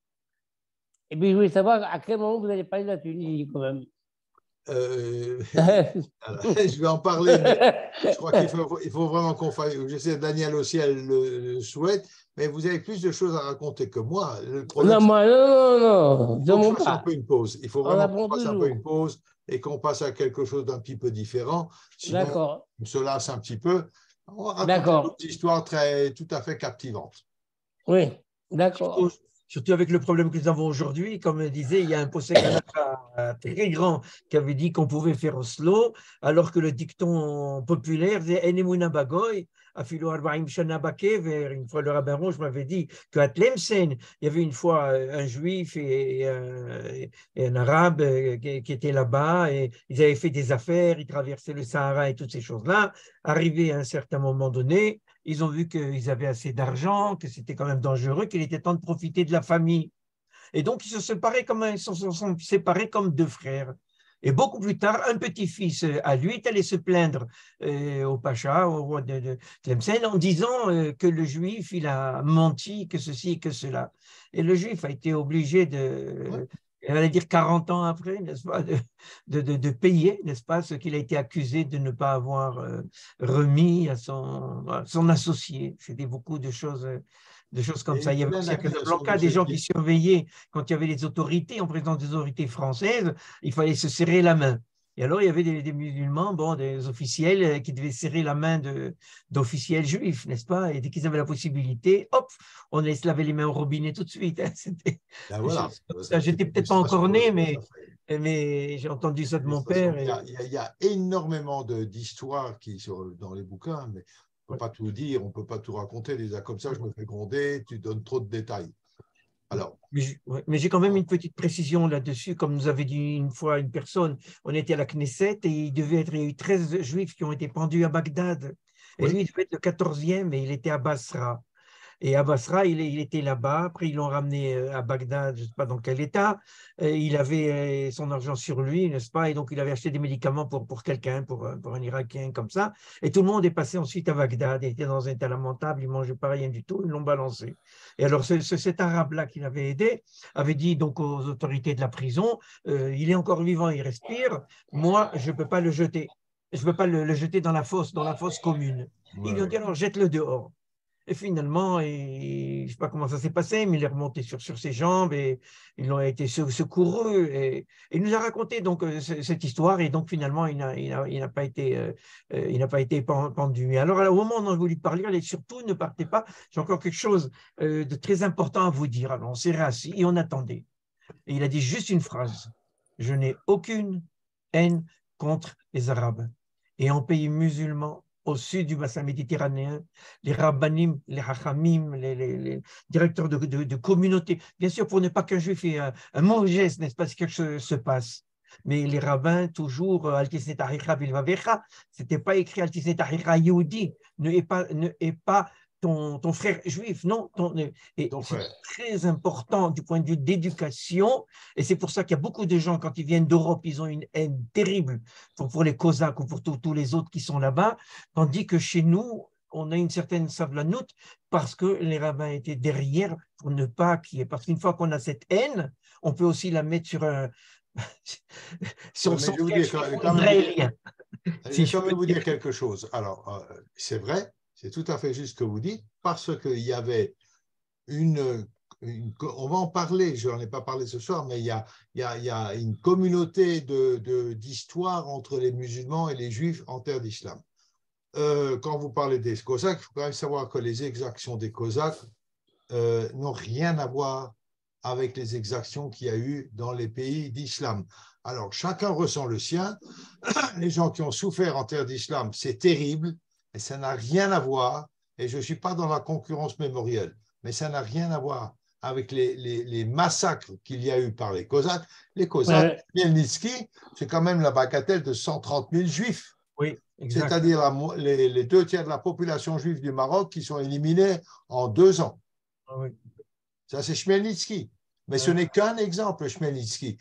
Et puis je voulais savoir à quel moment vous allez parler de la Tunisie quand même. Euh, alors, je vais en parler, mais je crois qu'il faut, il faut vraiment qu'on fasse. Je sais, Daniel aussi, elle le, le souhaite, mais vous avez plus de choses à raconter que moi. Le problème, Non, moi, non, non, non, c'est qu'il faut non, que je fasse un pas. peu une pause. Il faut On vraiment apprend qu'on fasse un toujours. peu une pause et qu'on passe à quelque chose d'un petit peu différent. Sinon, D'accord, on se lasse un petit peu. On va raconter D'accord. d'autres histoires très, tout à fait captivantes. oui, d'accord. Surtout, surtout avec le problème que nous avons aujourd'hui, comme disait, il y a un Posek Halakha très grand qui avait dit qu'on pouvait faire Oslo, alors que le dicton populaire c'est Enemuna Bagoy, Afilo Arbaim Shana Bakever. Une fois, le rabbin Rouge m'avait dit qu'à Tlemcen, il y avait une fois un juif et un, et un arabe qui, qui étaient là-bas et ils avaient fait des affaires, ils traversaient le Sahara et toutes ces choses-là. Arrivé à un certain moment donné, ils ont vu qu'ils avaient assez d'argent, que c'était quand même dangereux, qu'il était temps de profiter de la famille. Et donc, ils se séparaient comme, ils se sont séparés comme deux frères. Et beaucoup plus tard, un petit-fils à lui est allé se plaindre euh, au Pacha, au roi de, de Tlemcen, en disant euh, que le juif, il a menti, que ceci et que cela. Et le juif a été obligé de, on va dire quarante ans après, n'est-ce pas, de, de, de, de payer, n'est-ce pas, ce qu'il a été accusé de ne pas avoir euh, remis à son, à son associé. C'était beaucoup de choses, de choses comme Et ça. Il y avait plein aussi à d'accusations Casablanca de des ce gens type. qui surveillaient quand il y avait les autorités, en présence des autorités françaises, il fallait se serrer la main. Et alors, il y avait des, des musulmans, bon, des officiels qui devaient serrer la main de, d'officiels juifs, n'est-ce pas? Et dès qu'ils avaient la possibilité, hop, on allait se laver les mains au robinet tout de suite. Hein. C'était Ben des voilà. choses comme ça. J'étais C'est peut-être pas une encore né, mais, illustration. mais j'ai entendu ça de mon Illustration. père. Il y Et... a, il y a- il y a énormément de- d'histoires qui sur dans les bouquins, mais peut pas tout dire, on ne peut pas tout raconter. Déjà comme ça, je me fais gronder, tu donnes trop de détails. Alors. Mais, ouais, mais j'ai quand même une petite précision là-dessus. Comme nous avait dit une fois une personne, on était à la Knesset et il devait être, il y a eu treize juifs qui ont été pendus à Bagdad. Et Oui. lui, il devait être le quatorzième et il était à Basra. Et à Basra, il, il était là-bas. Après, ils l'ont ramené à Bagdad, je ne sais pas dans quel état. Il avait son argent sur lui, n'est-ce pas? Et donc, il avait acheté des médicaments pour, pour quelqu'un, pour, pour un Irakien comme ça. Et tout le monde est passé ensuite à Bagdad. Il était dans un état lamentable, il ne mangeait pas rien du tout. Ils l'ont balancé. Et alors, ce, ce, cet arabe-là qui l'avait aidé avait dit donc aux autorités de la prison, euh, il est encore vivant, il respire. Moi, je ne peux pas le jeter. Je ne peux pas le, le jeter dans la fosse, dans la fosse commune. Ouais. Ils lui ont dit, alors jette-le dehors. Et finalement, et, je ne sais pas comment ça s'est passé, mais il est remonté sur, sur ses jambes et ils ont été secourus. Et, et il nous a raconté donc cette histoire et donc finalement, il n'a, il n'a, il n'a pas été, euh, il n'a pas été pendu. Mais alors, au moment où on a voulu parler, allez, surtout ne partez pas. J'ai encore quelque chose euh, de très important à vous dire. Alors, on s'est rassis et on attendait. Et il a dit juste une phrase. Je n'ai aucune haine contre les Arabes. Et en pays musulman, au sud du bassin méditerranéen, les rabbanim, les hachamim, les, les, les directeurs de, de, de communautés, bien sûr pour ne pas qu'un juif ait un, un mauvais geste, n'est-ce pas, si quelque chose se passe. Mais les rabbins, toujours, Altisnet Achicha Bilvavecha, c'était pas écrit Altisnet Achicha Yehudi, ne est pas, ne est pas ton, ton frère juif, non. Ton, et c'est très important du point de vue d'éducation, et c'est pour ça qu'il y a beaucoup de gens, quand ils viennent d'Europe, ils ont une haine terrible pour, pour les Cosaques ou pour tous les autres qui sont là-bas, tandis que chez nous, on a une certaine sablanoute parce que les rabbins étaient derrière pour ne pas qu'il y ait. Parce qu'une fois qu'on a cette haine, on peut aussi la mettre sur un. sur son israélien. Je vais quand même vous dire quelque chose. Alors, euh, c'est vrai, c'est tout à fait juste ce que vous dites, parce qu'il y avait une, une. On va en parler, je n'en ai pas parlé ce soir, mais il y a, il y a, il y a une communauté de, de, d'histoire entre les musulmans et les juifs en terre d'islam. Euh, quand vous parlez des Cosaques, il faut quand même savoir que les exactions des Cosaques euh, n'ont rien à voir avec les exactions qu'il y a eu dans les pays d'islam. Alors, chacun ressent le sien. Les gens qui ont souffert en terre d'islam, c'est terrible, et ça n'a rien à voir, et je ne suis pas dans la concurrence mémorielle, mais ça n'a rien à voir avec les, les, les massacres qu'il y a eu par les Cosaques. Les Cosaques, Khmelnytsky, ouais. C'est quand même la bagatelle de cent trente mille juifs. Oui, c'est-à-dire les, les deux tiers de la population juive du Maroc qui sont éliminés en deux ans. Ah oui. Ça, c'est Khmelnytsky. Mais ce n'est qu'un exemple, Khmelnytsky.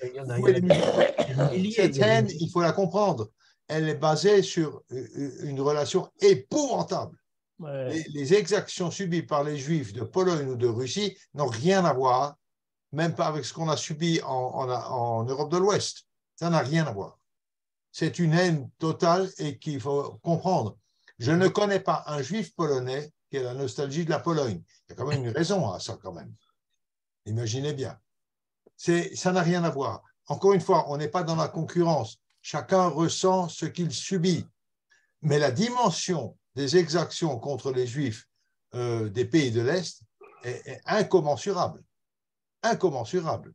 Il Cette haine, il faut la comprendre. Elle est basée sur une relation épouvantable. Ouais. Les, les exactions subies par les Juifs de Pologne ou de Russie n'ont rien à voir, même pas avec ce qu'on a subi en, en, en Europe de l'Ouest. Ça n'a rien à voir. C'est une haine totale et qu'il faut comprendre. Je ne connais pas un Juif polonais qui a la nostalgie de la Pologne. Il y a quand même une raison à ça, quand même. Imaginez bien. C'est, ça n'a rien à voir. Encore une fois, on n'est pas dans la concurrence. Chacun ressent ce qu'il subit. Mais la dimension des exactions contre les Juifs euh, des pays de l'Est est, est incommensurable. Incommensurable.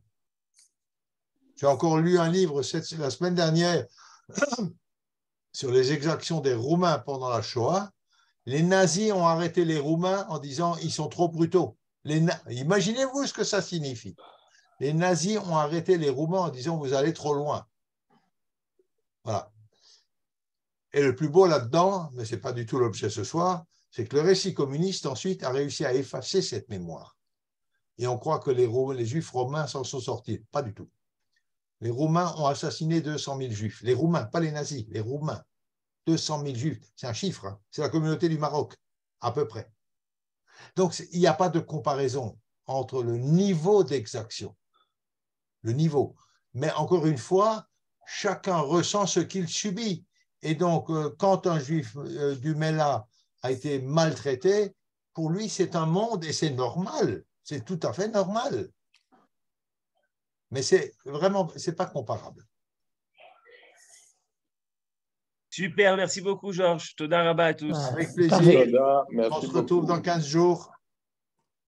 J'ai encore lu un livre cette, la semaine dernière sur les exactions des Roumains pendant la Shoah. Les nazis ont arrêté les Roumains en disant ils sont trop brutaux. Les na... Imaginez-vous ce que ça signifie. Les nazis ont arrêté les Roumains en disant vous allez trop loin. Voilà. Et le plus beau là-dedans, mais ce n'est pas du tout l'objet ce soir, c'est que le récit communiste ensuite a réussi à effacer cette mémoire. Et on croit que les, les Juifs romains s'en sont sortis. Pas du tout. Les Roumains ont assassiné deux cent mille Juifs. Les Roumains, pas les nazis, les Roumains. deux cent mille Juifs, c'est un chiffre, hein. C'est la communauté du Maroc, à peu près. Donc, il n'y a pas de comparaison entre le niveau d'exaction, le niveau. Mais encore une fois, chacun ressent ce qu'il subit. Et donc, quand un Juif du Mela a été maltraité, pour lui, c'est un monde et c'est normal. C'est tout à fait normal. Mais c'est vraiment, c'est pas comparable. Super, merci beaucoup, Georges. Toda Rabba à tous. Avec plaisir. Toda, merci On se beaucoup. retrouve dans quinze jours.